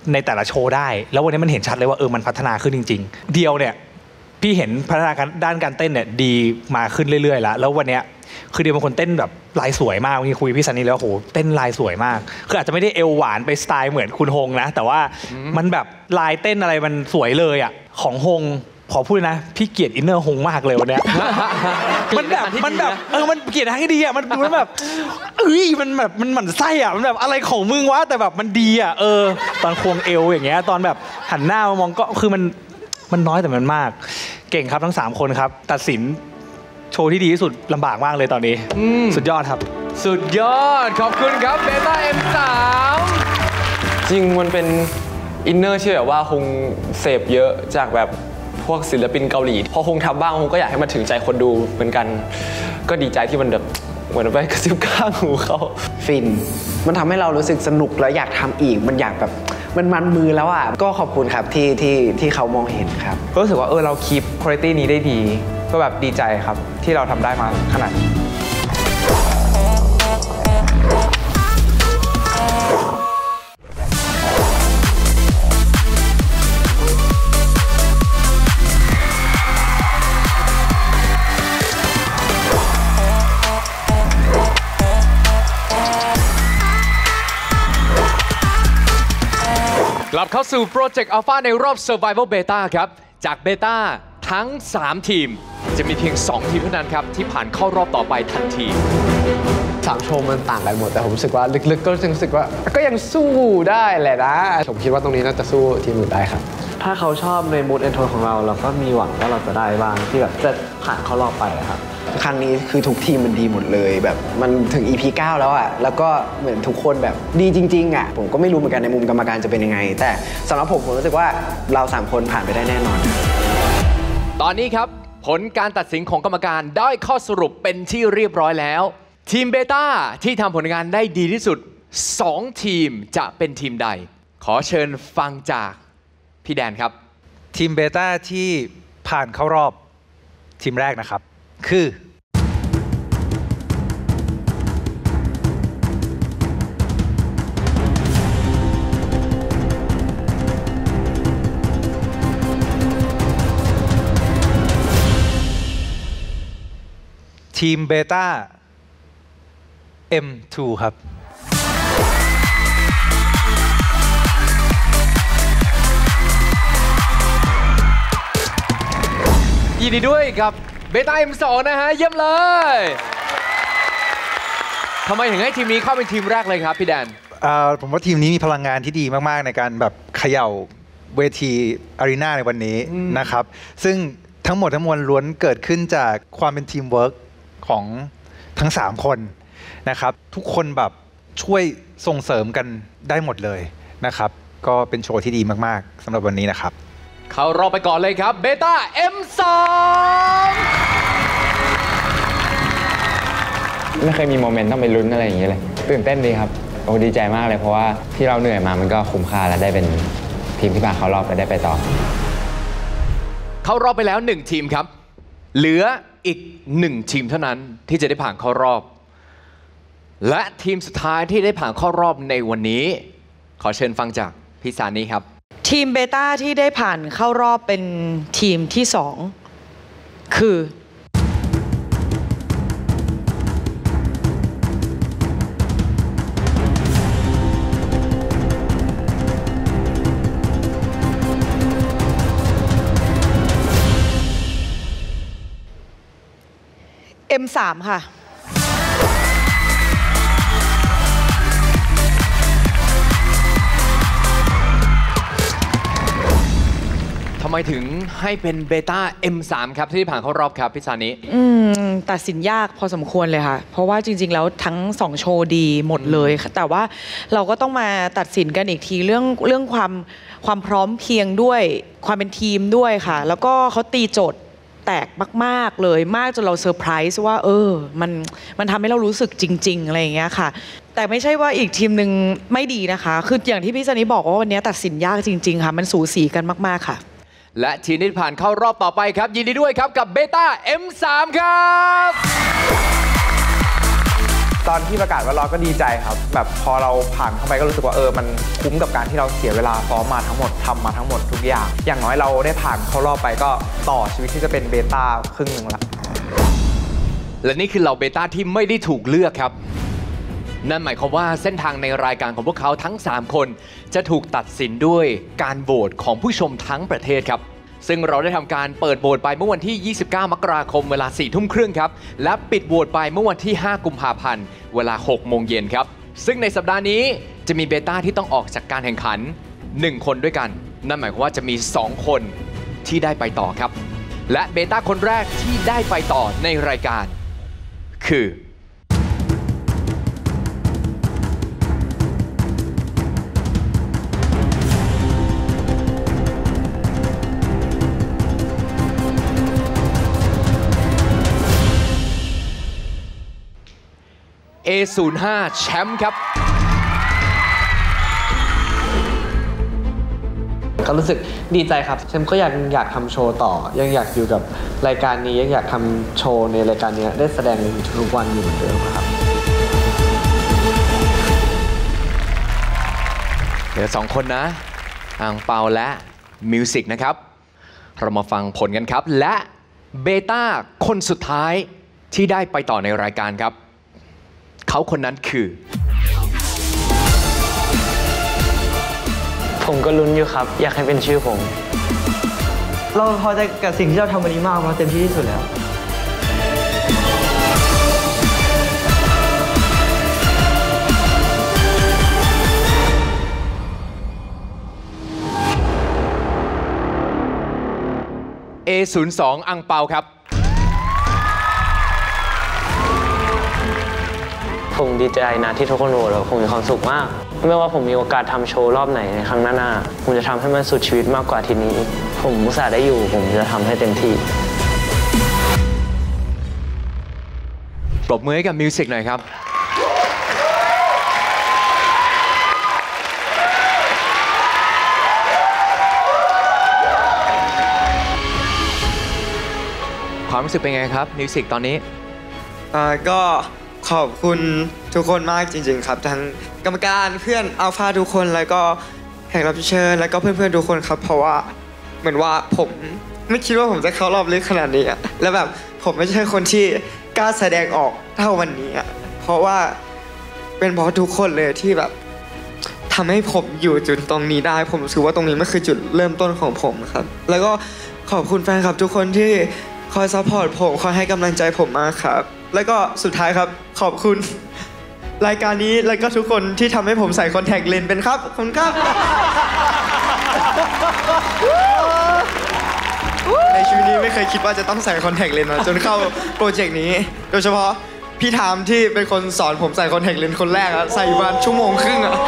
ในแต่ละโชว์ได้แล้ววันนี้มันเห็นชัดเลยว่าเออมันพัฒนาขึ้นจริงๆเดียวเนี่ยพี่เห็นพัฒนาการด้านการเต้นเนี่ยดีมาขึ้นเรื่อยๆแล้วแล้ววันเนี้ยคือเดียวเป็นคนเต้นแบบลายสวยมากวันนี้คุยพี่ซันนี่แล้วโหเต้นลายสวยมากคืออาจจะไม่ได้เอวหวานไปสไตล์เหมือนคุณฮงนะแต่ว่ามันแบบลายเต้นอะไรมันสวยเลยอ่ะของฮงขอพูดนะพี่เกลียดอินเนอร์ฮงมากเลยวันเนี้ยมันแบบมันแบบเออมันเกลียดทางที่ดีอ่ะมันดูแบบเอ้ยมันแบบมันหมั่นไส้อ่ะมันแบบอะไรของมึงวะแต่แบบมันดีอ่ะเออตอนควงเอวอย่างเงี้ยตอนแบบหันหน้ามามองก็คือมันมันน้อยแต่มันมากเก่งครับทั้งสามคนครับตัดสินโชว์ที่ดีที่สุดลำบากมากเลยตอนนี้สุดยอดครับสุดยอดขอบคุณครับเบต้า เอ็ม สามจริงมันเป็นอินเนอร์ที่แบบว่าคงเสพเยอะจากแบบพวกศิลปินเกาหลีพอคงทำบ้างคงก็อยากให้มันถึงใจคนดูเหมือนกันก็ดีใจที่มันแบบเหมือนไปกระซิบข้างหูเขาฟินมันทำให้เรารู้สึกสนุกแล้วอยากทำอีกมันอยากแบบมันมันมือแล้วอ่ะก็ขอบคุณครับที่ที่ที่เขามองเห็นครับก็รู้สึกว่าเออเราคีปคุณภาพนี้ได้ดีก็แบบดีใจครับที่เราทำได้มาขนาดนี้กลับเข้าสู่โปรเจกต์ Alpha ในรอบ Survival Beta ครับจาก Beta ทั้งสามทีมจะมีเพียงสองทีมเท่านั้นครับที่ผ่านเข้ารอบต่อไปทันทีสามโชว์มันต่างกันหมดแต่ผมรู้สึกว่าลึกๆก็รู้สึกว่าก็ยังสู้ได้แหละนะผมคิดว่าตรงนี้น่าจะสู้ทีมอื่นได้ครับถ้าเขาชอบในมูดแอนโทนของเราเราก็มีหวังว่าเราจะได้บ้างที่แบบจะผ่านเข้ารอบไปครับครั้งนี้คือทุกทีมมันดีหมดเลยแบบมันถึง อี พี เก้า แล้วอ่ะแล้วก็เหมือนทุกคนแบบดีจริงๆอ่ะผมก็ไม่รู้เหมือนกันในมุมกรรมการจะเป็นยังไงแต่สำหรับผมผมรู้สึกว่าเราสามคนผ่านไปได้แน่นอนตอนนี้ครับผลการตัดสินของกรรมการได้ข้อสรุปเป็นที่เรียบร้อยแล้วทีมเบต้าที่ทำผลงานได้ดีที่สุดสองทีมจะเป็นทีมใดขอเชิญฟังจากพี่แดนครับทีมเบต้าที่ผ่านเข้ารอบทีมแรกนะครับคือทีมเบต้า เอ็ม ทู ครับยินดีด้วยกับเบต้า เอ็ม สอง นะฮะเยี่ยมเลยทำไมถึงให้ทีมนี้เข้าเป็นทีมแรกเลยครับพี่แดนผมว่าทีมนี้มีพลังงานที่ดีมากๆในการแบบเขย่าเวทีอารีนาในวันนี้นะครับซึ่งทั้งหมดทั้งมวลล้วนเกิดขึ้นจากความเป็นทีมเวิร์กของทั้งสามคนนะครับทุกคนแบบช่วยส่งเสริมกันได้หมดเลยนะครับก็เป็นโชว์ที่ดีมากๆสำหรับวันนี้นะครับเขารอไปก่อนเลยครับเบต้า เอ็ม สองไม่เคยมีโมเมนต์ต้องไปลุ้นอะไรอย่างเงี้ยเลยตื่นเต้นดีครับโอ้ดีใจมากเลยเพราะว่าที่เราเหนื่อยมามันก็คุ้มค่าและได้เป็นทีมที่ผ่านเข้ารอบและได้ไปต่อเข้ารอบไปแล้วหนึ่งทีมครับเหลืออีกหนึ่งทีมเท่านั้นที่จะได้ผ่านเข้ารอบและทีมสุดท้ายที่ได้ผ่านเข้ารอบในวันนี้ขอเชิญฟังจากพี่ซานีครับทีมเบต้าที่ได้ผ่านเข้ารอบเป็นทีมที่สองคือเอ็ม สาม ค่ะทำไมถึงให้เป็นเบต้า เอ็ม สาม ครับที่ผ่านเข้ารอบครับพี่ซานิอืมตัดสินยากพอสมควรเลยค่ะเพราะว่าจริงๆแล้วทั้งสองโชว์ดีหมดเลยแต่ว่าเราก็ต้องมาตัดสินกันอีกทีเรื่องเรื่องความความพร้อมเพรียงด้วยความเป็นทีมด้วยค่ะแล้วก็เขาตีโจทย์แตกมากๆเลยมากจนเราเซอร์ไพรส์ว่าเออมันมันทำให้เรารู้สึกจริงๆอะไรอย่างเงี้ยค่ะแต่ไม่ใช่ว่าอีกทีมหนึ่งไม่ดีนะคะคืออย่างที่พี่ซานิบอกว่าวันนี้ตัดสินยากจริงๆค่ะมันสูสีกันมากๆค่ะและทีมที่ผ่านเข้ารอบต่อไปครับยินดีด้วยครับกับเบต้า เอ็ม สาม ครับตอนที่ประกาศว่ารอดก็ดีใจครับแบบพอเราผ่านเข้าไปก็รู้สึกว่าเออมันคุ้มกับการที่เราเสียเวลาซ้อมมาทั้งหมดทำมาทั้งหมดทุกอย่างอย่างน้อยเราได้ผ่านเข้ารอบไปก็ต่อชีวิตที่จะเป็นเบต้าครึ่งหนึ่งละและนี่คือเหล่าเบต้าที่ไม่ได้ถูกเลือกครับนั่นหมายความว่าเส้นทางในรายการของพวกเขาทั้งสามคนจะถูกตัดสินด้วยการโหวตของผู้ชมทั้งประเทศครับซึ่งเราได้ทำการเปิดโหวตไปเมื่อวันที่ยี่สิบเก้ามกราคมเวลาสี่ทุ่มครึ่งครับและปิดโหวตไปเมื่อวันที่ห้ากุมภาพันธ์เวลาหกโมงเย็นครับซึ่งในสัปดาห์นี้จะมีเบต้าที่ต้องออกจากการแข่งขันหนึ่งคนด้วยกันนั่นหมายความว่าจะมีสองคนที่ได้ไปต่อครับและเบต้าคนแรกที่ได้ไปต่อในรายการคือเอ ศูนย์ ห้า แชมป์ครับก็รู้สึกดีใจครับแชมป์ก็ยังอยากทำโชว์ต่อยังอยากอยู่กับรายการนี้ยังอยากทำโชว์ในรายการนี้ได้แสดงในทุกวันอยู่เหมือนเดิมครับเหลือสองคนนะอังเปาและมิวสิกนะครับเรามาฟังผลกันครับและเบต้าคนสุดท้ายที่ได้ไปต่อในรายการครับเขาคนนั้นคือผมก็ลุ้นอยู่ครับอยากให้เป็นชื่อผมเราพอใจกับสิ่งที่เราทำวันนี้มากเราเต็มที่ที่สุดแล้วเอ ศูนย์ สอง อังเปาครับผมดีใจนะที่ทุกคนโหวตแล้วผมมีความสุขมากไม่ว่าผมมีโอกาสทำโชว์รอบไหนในครั้งหน้าๆผมจะทำให้มันสุดชีวิตมากกว่าทีนี้ผมอุตส่าห์ได้อยู่ผมจะทำให้เต็มที่ปรบมือให้กับมิวสิกหน่อยครับความรู้สึกเป็นไงครับมิวสิกตอนนี้อ่าก็ขอบคุณทุกคนมากจริงๆครับทั้งกรรมการเพื่อนอัลฟาทุกคนแล้วก็แขกรับเชิญแล้วก็เพื่อนๆทุกคนครับเพราะว่าเหมือนว่าผมไม่คิดว่าผมจะเข้ารอบลึกขนาดนี้แล้วแบบผมไม่ใช่คนที่กล้าแสดงออกเท่าวันนี้เพราะว่าเป็นเพราะทุกคนเลยที่แบบทำให้ผมอยู่จุดตรงนี้ได้ผมรู้สึกว่าตรงนี้มันคือจุดเริ่มต้นของผมครับแล้วก็ขอบคุณแฟนคลับทุกคนที่คอยซัพพอร์ตผมคอยให้กำลังใจผมมากครับแล้วก็สุดท้ายครับขอบคุณรายการนี้แล้วก็ทุกคนที่ทำให้ผมใส่คอนแทคเลนส์เป็นครับขอบคุณครับในชีวิตนี้ไม่เคยคิดว่าจะต้องใส่คอนแทคเลนส์มาจนเข้าโปรเจกต์นี้โดยเฉพาะพี่ทามที่เป็นคนสอนผมใส่คอนแทคเลนส์คนแรกอะใส่ประมาณชั่วโมงครึ่งอะ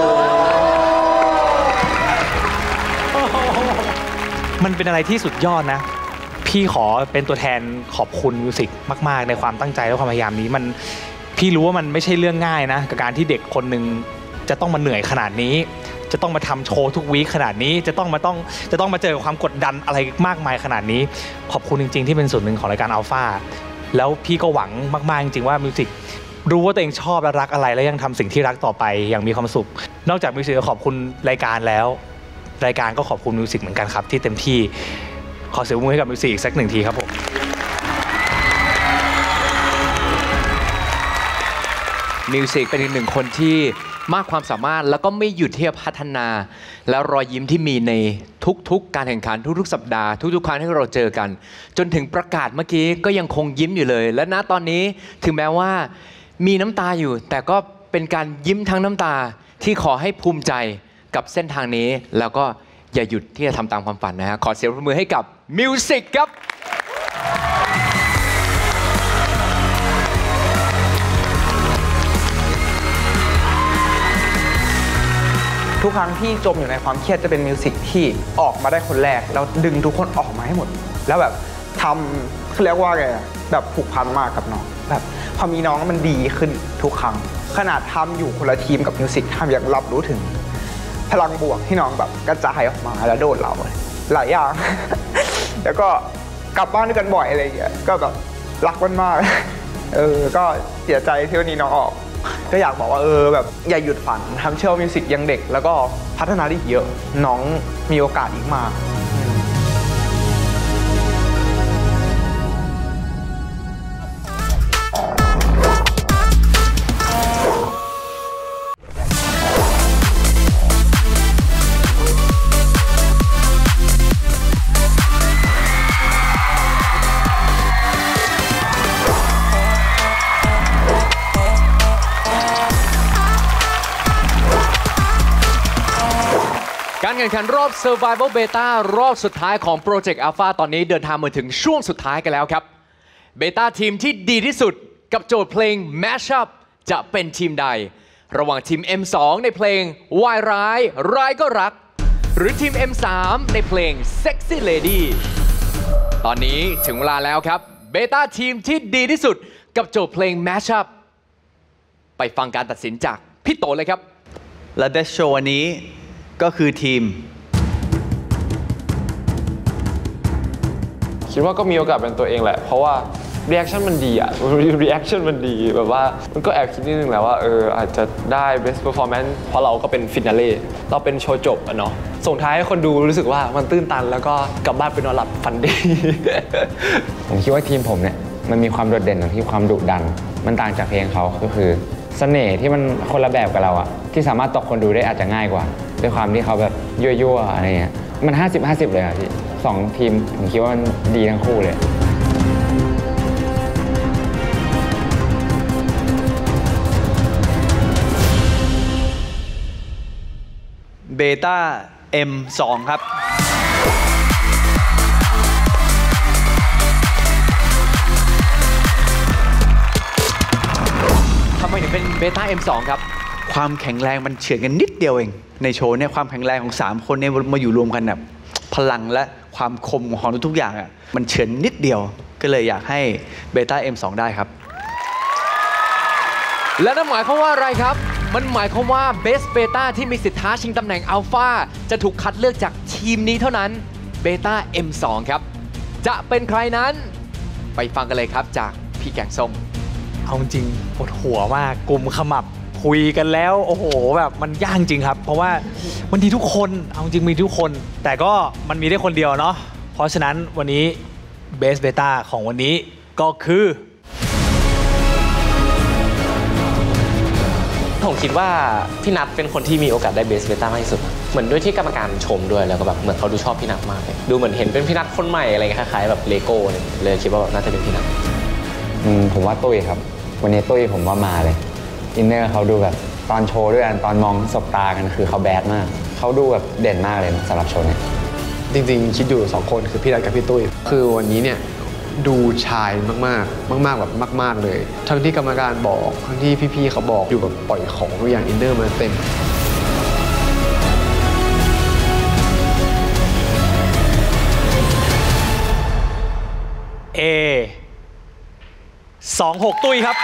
มันเป็นอะไรที่สุดยอดนะพี่ขอเป็นตัวแทนขอบคุณมิวสิกมากๆในความตั้งใจและความพยายามนี้มันพี่รู้ว่ามันไม่ใช่เรื่องง่ายนะกับการที่เด็กคนหนึ่งจะต้องมาเหนื่อยขนาดนี้จะต้องมาทำโชว์ทุกวีคขนาดนี้จะต้องมาต้องจะต้องมาเจอความกดดันอะไรมากมายขนาดนี้ขอบคุณจริงๆที่เป็นส่วนหนึ่งของรายการอัลฟาแล้วพี่ก็หวังมากๆจริงๆว่ามิวสิกรู้ว่าตัวเองชอบและรักอะไรและยังทำสิ่งที่รักต่อไปอย่างมีความสุขนอกจากมิวสิกจะขอบคุณรายการแล้วรายการก็ขอบคุณมิวสิกเหมือนกันครับที่เต็มที่ขอเสียงปรบมือให้กับมิวสิกอีกสักหนึ่งทีครับผมมิวสิกเป็นอีกหนึ่งคนที่มากความสามารถแล้วก็ไม่หยุดที่จะพัฒนาแล้วรอยยิ้มที่มีในทุกๆการแข่งขันทุกๆสัปดาห์ทุกๆครั้งที่เราเจอกันจนถึงประกาศเมื่อกี้ก็ยังคงยิ้มอยู่เลยและณตอนนี้ถึงแม้ว่ามีน้ำตาอยู่แต่ก็เป็นการยิ้มทั้งน้ำตาที่ขอให้ภูมิใจกับเส้นทางนี้แล้วก็อย่าหยุดที่จะทำตามความฝันนะฮะขอเสียงปรบมือให้กับมิวสิกครับทุกครั้งที่จมอยู่ในความเครียดจะเป็นมิวสิกที่ออกมาได้คนแรกแล้วดึงทุกคนออกมาให้หมดแล้วแบบทำเขาเรียกว่าไงแบบผูกพันมากกับน้องแบบพอมีน้องมันดีขึ้นทุกครั้งขนาดทำอยู่คนละทีมกับมิวสิกทำอย่างรับรู้ถึงพลังบวกที่น้องแบบกระจายออกมาแล้วโดดเราหลายอย่าง แล้วก็กลับบ้านด้วยกันบ่อยอะไรอย่างเงี้ยก็แบบรักมันมากเออก็เสียใจที่วันนี้น้องออกก็อยากบอกว่าเออแบบอย่าหยุดฝันทำเชื่อมิวสิกยังเด็กแล้วก็พัฒนาได้อีกเยอะน้องมีโอกาสอีกมากการแข่งขันรอบ Survival Beta รอบสุดท้ายของ Project Alpha ตอนนี้เดินทางมาถึงช่วงสุดท้ายกันแล้วครับ Beta ทีมที่ดีที่สุดกับโจทย์เพลง Mashup จะเป็นทีมใด ระหว่างทีม เอ็ม สอง ในเพลงวายร้ายร้ายก็รัก หรือทีม เอ็ม สาม ในเพลง Sexy Lady ตอนนี้ถึงเวลาแล้วครับ Beta ทีมที่ดีที่สุดกับโจทย์เพลง Mashup ไปฟังการตัดสินจากพี่โตเลยครับและ Best Show วันนี้ก็คือทีมคิดว่าก็มีโอกาสเป็นตัวเองแหละเพราะว่า reaction มันดีอะ reaction มันดีแบบว่ามันก็แอบคิดนิดนึงแหละว่าเอออาจจะได้ best performance เพราะเราก็เป็นฟินาเล่เราเป็นโชว์จบอะเนาะส่งท้ายให้คนดูรู้สึกว่ามันตื้นตันแล้วก็กลับบ้านไปนอนหลับฝันดีผมคิดว่าทีมผมเนี่ยมันมีความโดดเด่นตรงที่ความดุดันมันต่างจากเพลงเขาก็คือเสน่ห์ที่มันคนละแบบกับเราอะที่สามารถตกคนดูได้อาจจะง่ายกว่าด้วยความที่เขาแบบยั่วๆอะไรเงี้ยมัน ห้าสิบ ห้าสิบ เลยอะพี่สองทีมผมคิดว่ามันดีทั้งคู่เลยเบต้า เอ็ม สอง ครับทำไมถึงเป็นเบต้า เอ็ม สอง ครับความแข็งแรงมันเฉือนกันนิดเดียวเองในโชว์เนี่ยความแข็งแรงของสามคนเนี่ยมาอยู่รวมกันแบบพลังและความคมของทุกๆอย่างอ่ะมันเฉือนนิดเดียวก็เลยอยากให้เบต้า เอ็ม สอง ได้ครับและนั่นหมายความว่าอะไรครับมันหมายความว่า Best Beta ที่มีสิทธิ์ท้าชิงตำแหน่ง Alpha จะถูกคัดเลือกจากทีมนี้เท่านั้น Beta เอ็ม สอง ครับจะเป็นใครนั้นไปฟังกันเลยครับจากพี่แกงส้มเอาจริงปวดหัวมากกลุ่มขมับคุยกันแล้วโอ้โหแบบมันยากจริงครับเพราะว่ามันดีทุกคนเอาจริงมีทุกคนแต่ก็มันมีได้คนเดียวเนาะเพราะฉะนั้นวันนี้ Best Beta ของวันนี้ก็คือผมคิดว่าพี่นัทเป็นคนที่มีโอกาสได้เบสเบต้ามากที่สุดเหมือนด้วยที่กรรมการชมด้วยแล้วก็แบบเหมือนเขาดูชอบพี่นัทมากเลยดูเหมือนเห็นเป็นพี่นัทคนใหม่อะไรเงี้ยคล้ายๆแบบเลโก้เลยเลยคิดว่าน่าจะเป็นพี่นัทผมว่าตุ้ยครับวันนี้ตุ้ยผมว่ามาเลยอินเนอร์เขาดูแบบตอนโชว์ด้วยกันตอนมองสบตากันคือเขาแบดมากเขาดูแบบเด่นมากเลยสำหรับโชว์นี้จริงๆคิดอยู่สองคนคือพี่นัทกับพี่ตุ้ยคือวันนี้เนี่ยดูชายมากๆมากๆแบบมากๆเลยทั้งที่กรรมการบอกทั้งที่พี่ๆเขาบอกอยู่แบบปล่อยของทุกอย่างอินเนอร์มาเต็มเอสองหกตุ้ยครับ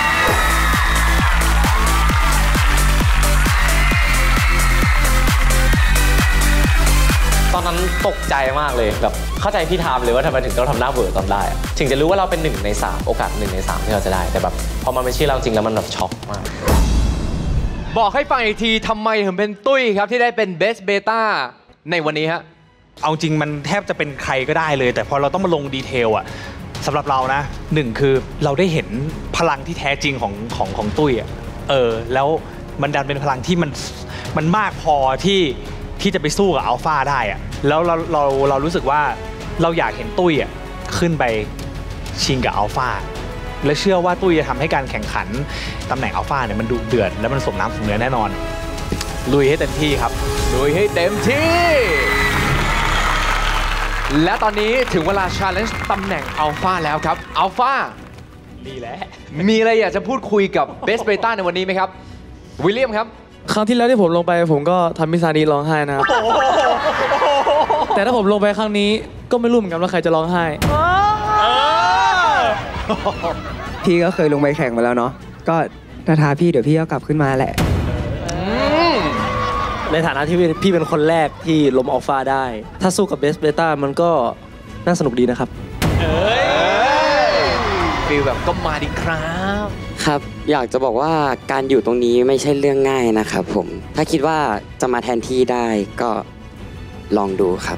ตอนนั้นตกใจมากเลยแบบเข้าใจพี่ทามเลยว่าทำไมถึงต้องทำหน้าเวอร์ตอนได้ถึงจะรู้ว่าเราเป็นหนึ่งในสามโอกาสหนึ่งในสามที่เราจะได้แต่แบบพอมันเป็นชื่อเราจริงแล้วมันแบบช็อกมากบอกให้ฟังอีกทีทำไมถึงเป็นตุ้ยครับที่ได้เป็น Best Beta ในวันนี้ฮะเอาจริงมันแทบจะเป็นใครก็ได้เลยแต่พอเราต้องมาลงดีเทลอะสำหรับเรานะหนึ่งคือเราได้เห็นพลังที่แท้จริงของของของตุ้ยอะเออแล้วมันดันเป็นพลังที่มันมันมากพอที่ที่จะไปสู้กับอัลฟาได้อะแล้วเราเราเรารู้สึกว่าเราอยากเห็นตุ้ยอะขึ้นไปชิงกับอัลฟาและเชื่อว่าตุ้ยจะทำให้การแข่งขันตำแหน่งอัลฟาเนี่ยมันดุเดือดและมันสมน้ำสมเนื้อแน่นอนลุยให้เต็มที่ครับลุยให้เต็มที่และตอนนี้ถึงเวลา Challenge ตำแหน่งอัลฟาแล้วครับอัลฟานี่แหละมีอะไรอยากจะพูดคุยกับ Best Beta ในวันนี้ไหมครับวิลเลียมครับครั้งที่แล้วที่ผมลงไปผมก็ทำมิซานีร้องไห้นะครับแต่ถ้าผมลงไปครั้งนี้ก็ไม่รู้เหมือนกันว่าใครจะร้องไห้พี่ก็เคยลงไปแข่งมาแล้วเนาะก็ถ้าท้าพี่เดี๋ยวพี่ก็กลับขึ้นมาแหละในฐานะที่พี่เป็นคนแรกที่ล้มอัลฟาได้ถ้าสู้กับเบสเบต้ามันก็น่าสนุกดีนะครับฟีลแบบก็มาดิครับครับ อยากจะบอกว่าการอยู่ตรงนี้ไม่ใช่เรื่องง่ายนะครับผม ถ้าคิดว่าจะมาแทนที่ได้ก็ลองดูครับ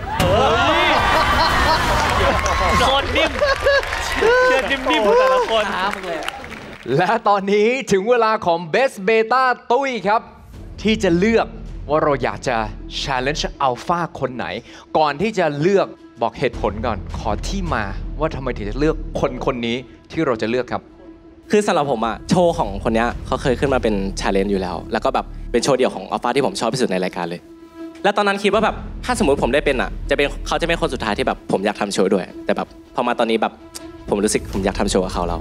โคตรนิ่มเชื่อนิ่มๆแต่ละคนและตอนนี้ถึงเวลาของ Best Beta ตุ้ยครับ ที่จะเลือกว่าเราอยากจะ Challenge Alpha คนไหน ก่อนที่จะเลือกบอกเหตุผลก่อน ขอที่มาว่าทำไมถึงจะเลือกคนคนนี้ที่เราจะเลือกครับคือสำหรับผมอะโชว์ของคนนี้เขาเคยขึ้นมาเป็น challenge อยู่แล้ว แล้วก็แบบเป็นโชว์เดี่ยวของอัลฟาที่ผมชอบที่สุดในรายการเลย แล้วตอนนั้นคิดว่าแบบถ้าสมมติผมได้เป็นอะจะเป็นเขาจะเป็นคนสุดท้ายที่แบบผมอยากทำโชว์ด้วย แต่แบบพอมาตอนนี้แบบผมรู้สึกผมอยากทำโชว์กับเขาแล้ว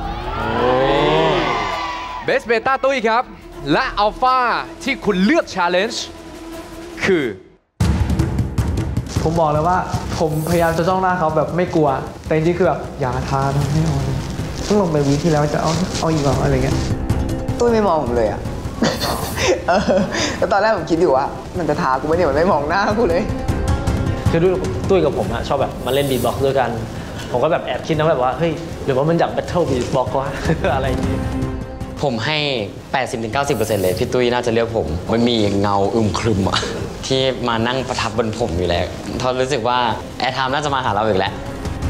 Best Beta ตุ้ยครับ และอัลฟาที่คุณเลือก Challenge คือผมบอกเลยว่าผมพยายามจะจ้องหน้าเขาแบบไม่กลัว แต่จริงๆคือแบบอย่าทานไม่เอาต้องลงไปวีคที่แล้วจะเอาเอาอีกแบบอะไรเงี้ยตุ้ยไม่มองผมเลยอ่ะ เออแล้วตอนแรกผมคิดอยู่ว่ามันจะทากูไหมเนี่ยมันไม่มองหน้ากูเลยคือด้วยตุ้ยกับผมอะชอบแบบมาเล่นบีทบ็อกซ์ด้วยกัน ผมก็แบบแอบคิดนะแบบว่าเฮ้ยหรือว่ามันอยากแบทเทิลบีทบ็อกซ์วะ อะไรอย่างงี้ผมให้ แปดสิบถึงเก้าสิบเปอร์เซ็นต์ เลยพี่ตุ้ยน่าจะเลือกผม มันมีเงาอึมครึมอะ ที่มานั่งประทับบนผมอยู่แล้วทอนรู้สึกว่าแอร์ไทม์น่าจะมาหาเราอีกแล้ว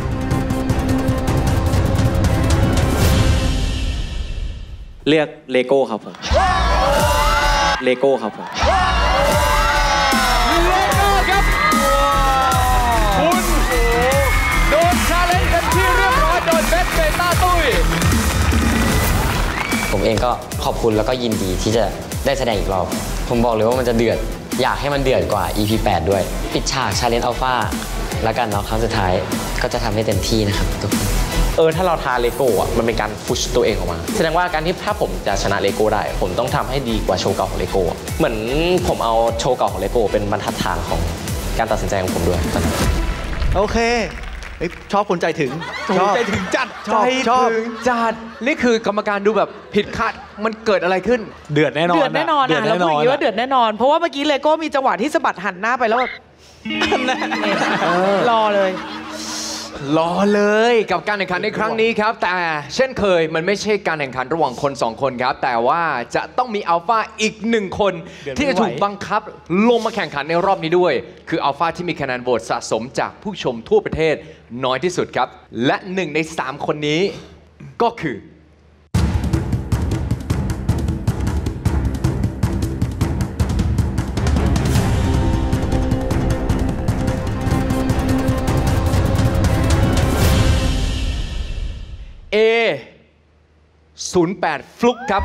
เลือกเลโก้ครับผม เลโก้ครับผมเลโก้ครับคุณโดน Challenge กันที่เรียบร้อยโดย Best Beta ตุ้ยผมเองก็ขอบคุณแล้วก็ยินดีที่จะได้แสดงอีกรอบ ผมบอกเลยว่ามันจะเดือด อยากให้มันเดือดกว่า อี พี แปด ด้วย ปิดฉาก Challenge Alpha แล้วกันเนาะครั้งสุดท้ายก็จะทำให้เต็มที่นะครับทุกคนเออถ้าเราทาเลโก้อะมันเป็นการพุชตัวเองออกมาแสดงว่าการที่ถ้าผมจะชนะเลโก้ได้ผมต้องทำให้ดีกว่าโชว์เก่าของเลโก้เหมือนผมเอาโชว์เก่าของเลโก้เป็นบรรทัดฐานของการตัดสินใจของผมด้วยโอเคชอบคนใจถึงชอบใจถึงจัดชอบชอบถึงจัดนี่คือกรรมการดูแบบผิดคาดมันเกิดอะไรขึ้นเดือดแน่นอนเดือดแน่นอนอ่ะเราพูดอย่างนี้ว่าเดือดแน่นอน เพราะว่าเมื่อกี้เลโก้มีจังหวะที่สะบัดหันหน้าไปแล้วแบบรอเลยรอเลยกับการแข่งขันในครั้งนี้ครับ แต่เช่นเคยมันไม่ใช่การแข่งขันระหว่างคนสองคนครับ แต่ว่าจะต้องมีอัลฟาอีกหนึ่งคนที่จะถูกบังคับลงมาแข่งขันในรอบนี้ด้วย คืออัลฟาที่มีคะแนนโหวตสะสมจากผู้ชมทั่วประเทศน้อยที่สุดครับ และหนึ่งในสามคนนี้ก็คือเอ ศูนย์แปด ฟลุกครับ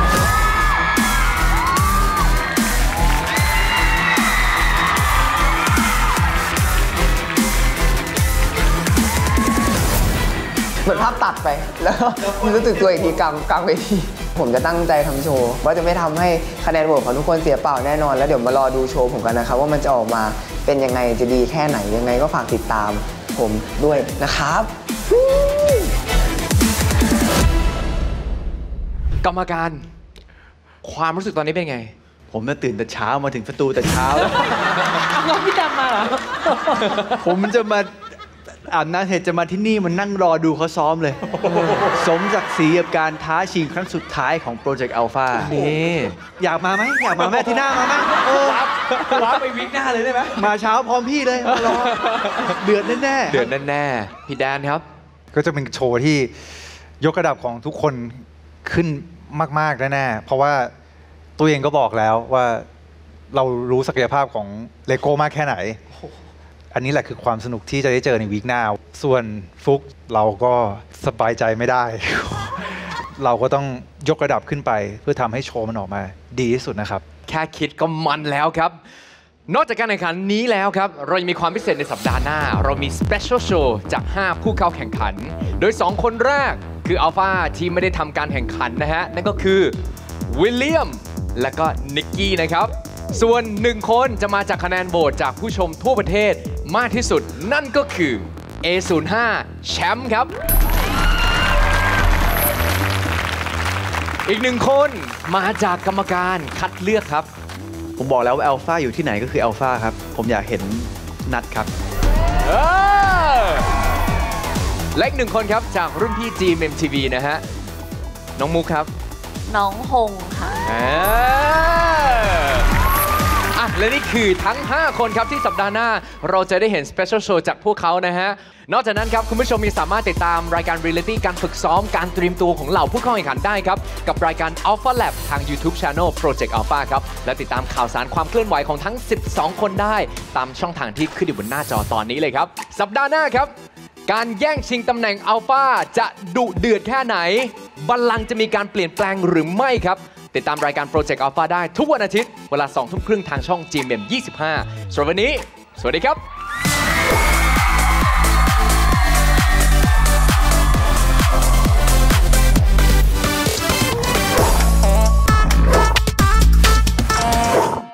เหมือนภาพตัดไป แล้วรู้สึกตัวอีกทีกลางกลางเวทีผมจะตั้งใจทำโชว์ว่าจะไม่ทำให้คะแนนโหวตของทุกคนเสียเปล่าแน่นอน แล้วเดี๋ยวมารอดูโชว์ผมกันนะครับว่ามันจะออกมาเป็นยังไงจะดีแค่ไหนยังไงก็ฝากติดตามผมด้วยนะครับกรรมการความรู้สึกตอนนี้เป็นไงผมน่ะตื่นแต่เช้ามาถึงประตูแต่เช้าเอาพี่ดำมาเหรอผมจะมาอาบน้ำเสร็จจะมาที่นี่มันนั่งรอดูเขาซ้อมเลย สมศักดิ์ศรีกับการท้าชิงครั้งสุดท้ายของโปรเจกต์อัลฟานี่อยากมาไหมอยากมาแม่ที่หน้ามาไหมว้าไปวิกหน้าเลยได้ไหมมาเช้าพร้อมพี่เลยมารอเดือดแน่ๆเดือดแน่ๆพี่แดนครับก็จะเป็นโชว์ที่ยกระดับของทุกคนขึ้นมากๆแน่ๆเพราะว่าตัวเองก็บอกแล้วว่าเรารู้ศักยภาพของเลโก้มากแค่ไหน อันนี้แหละคือความสนุกที่จะได้เจอในวีคหน้าส่วนฟุกเราก็สบายใจไม่ได้ เราก็ต้องยกระดับขึ้นไปเพื่อทำให้โชว์มันออกมาดีที่สุดนะครับแค่คิดก็มันแล้วครับ นอกจากการแข่งขันนี้แล้วครับ เรายังมีความพิเศษในสัปดาห์หน้า เรามีสเปเชียลโชว์จากห้าผู้เข้าแข่งขัน โดยสองคนแรกคืออัลฟาที่ไม่ได้ทำการแข่งขันนะฮะ นั่นก็คือวิลเลียมและก็นิกกี้นะครับ ส่วนหนึ่งคนจะมาจากคะแนนโหวตจากผู้ชมทั่วประเทศมากที่สุดนั่นก็คือ เอ ศูนย์ ห้า แชมป์ครับ อีกหนึ่งคนมาจากกรรมการคัดเลือกครับผมบอกแล้วว่าอัลฟาอยู่ที่ไหนก็คืออัลฟาครับผมอยากเห็นนัดครับและอีกหนึ่งคนครับจากรุ่นพี่ จี เอ็ม เอ็ม ที วี นะฮะน้องมุกครับน้องฮงค่ะอ่าอ่ะและนี่คือทั้ง ห้า คนครับที่สัปดาห์หน้าเราจะได้เห็นสเปเชียลโชว์จากพวกเขานะฮะนอกจากนั้นครับคุณผู้ชมมีสามารถติดตามรายการเรียลลิตี้การฝึกซ้อมการเตรียมตัวของเหล่าผู้เข้าแข่งขันได้ครับกับรายการ Alpha Lab ทาง YouTube Channel Project Alpha ครับและติดตามข่าวสารความเคลื่อนไหวของทั้ง สิบสอง คนได้ตามช่องทางที่ขึ้นอยู่บนหน้าจอตอนนี้เลยครับสัปดาห์หน้าครับการแย่งชิงตำแหน่ง Alpha จะดุเดือดแค่ไหนบัลลังก์จะมีการเปลี่ยนแปลงหรือไม่ครับติดตามรายการ Project Alpha ได้ทุกวันอาทิตย์เวลา สองทุ่มครึ่งทางช่อง จี เอ็ม เอ็ม ยี่สิบห้าส่วนวันนี้สวัสดีครับ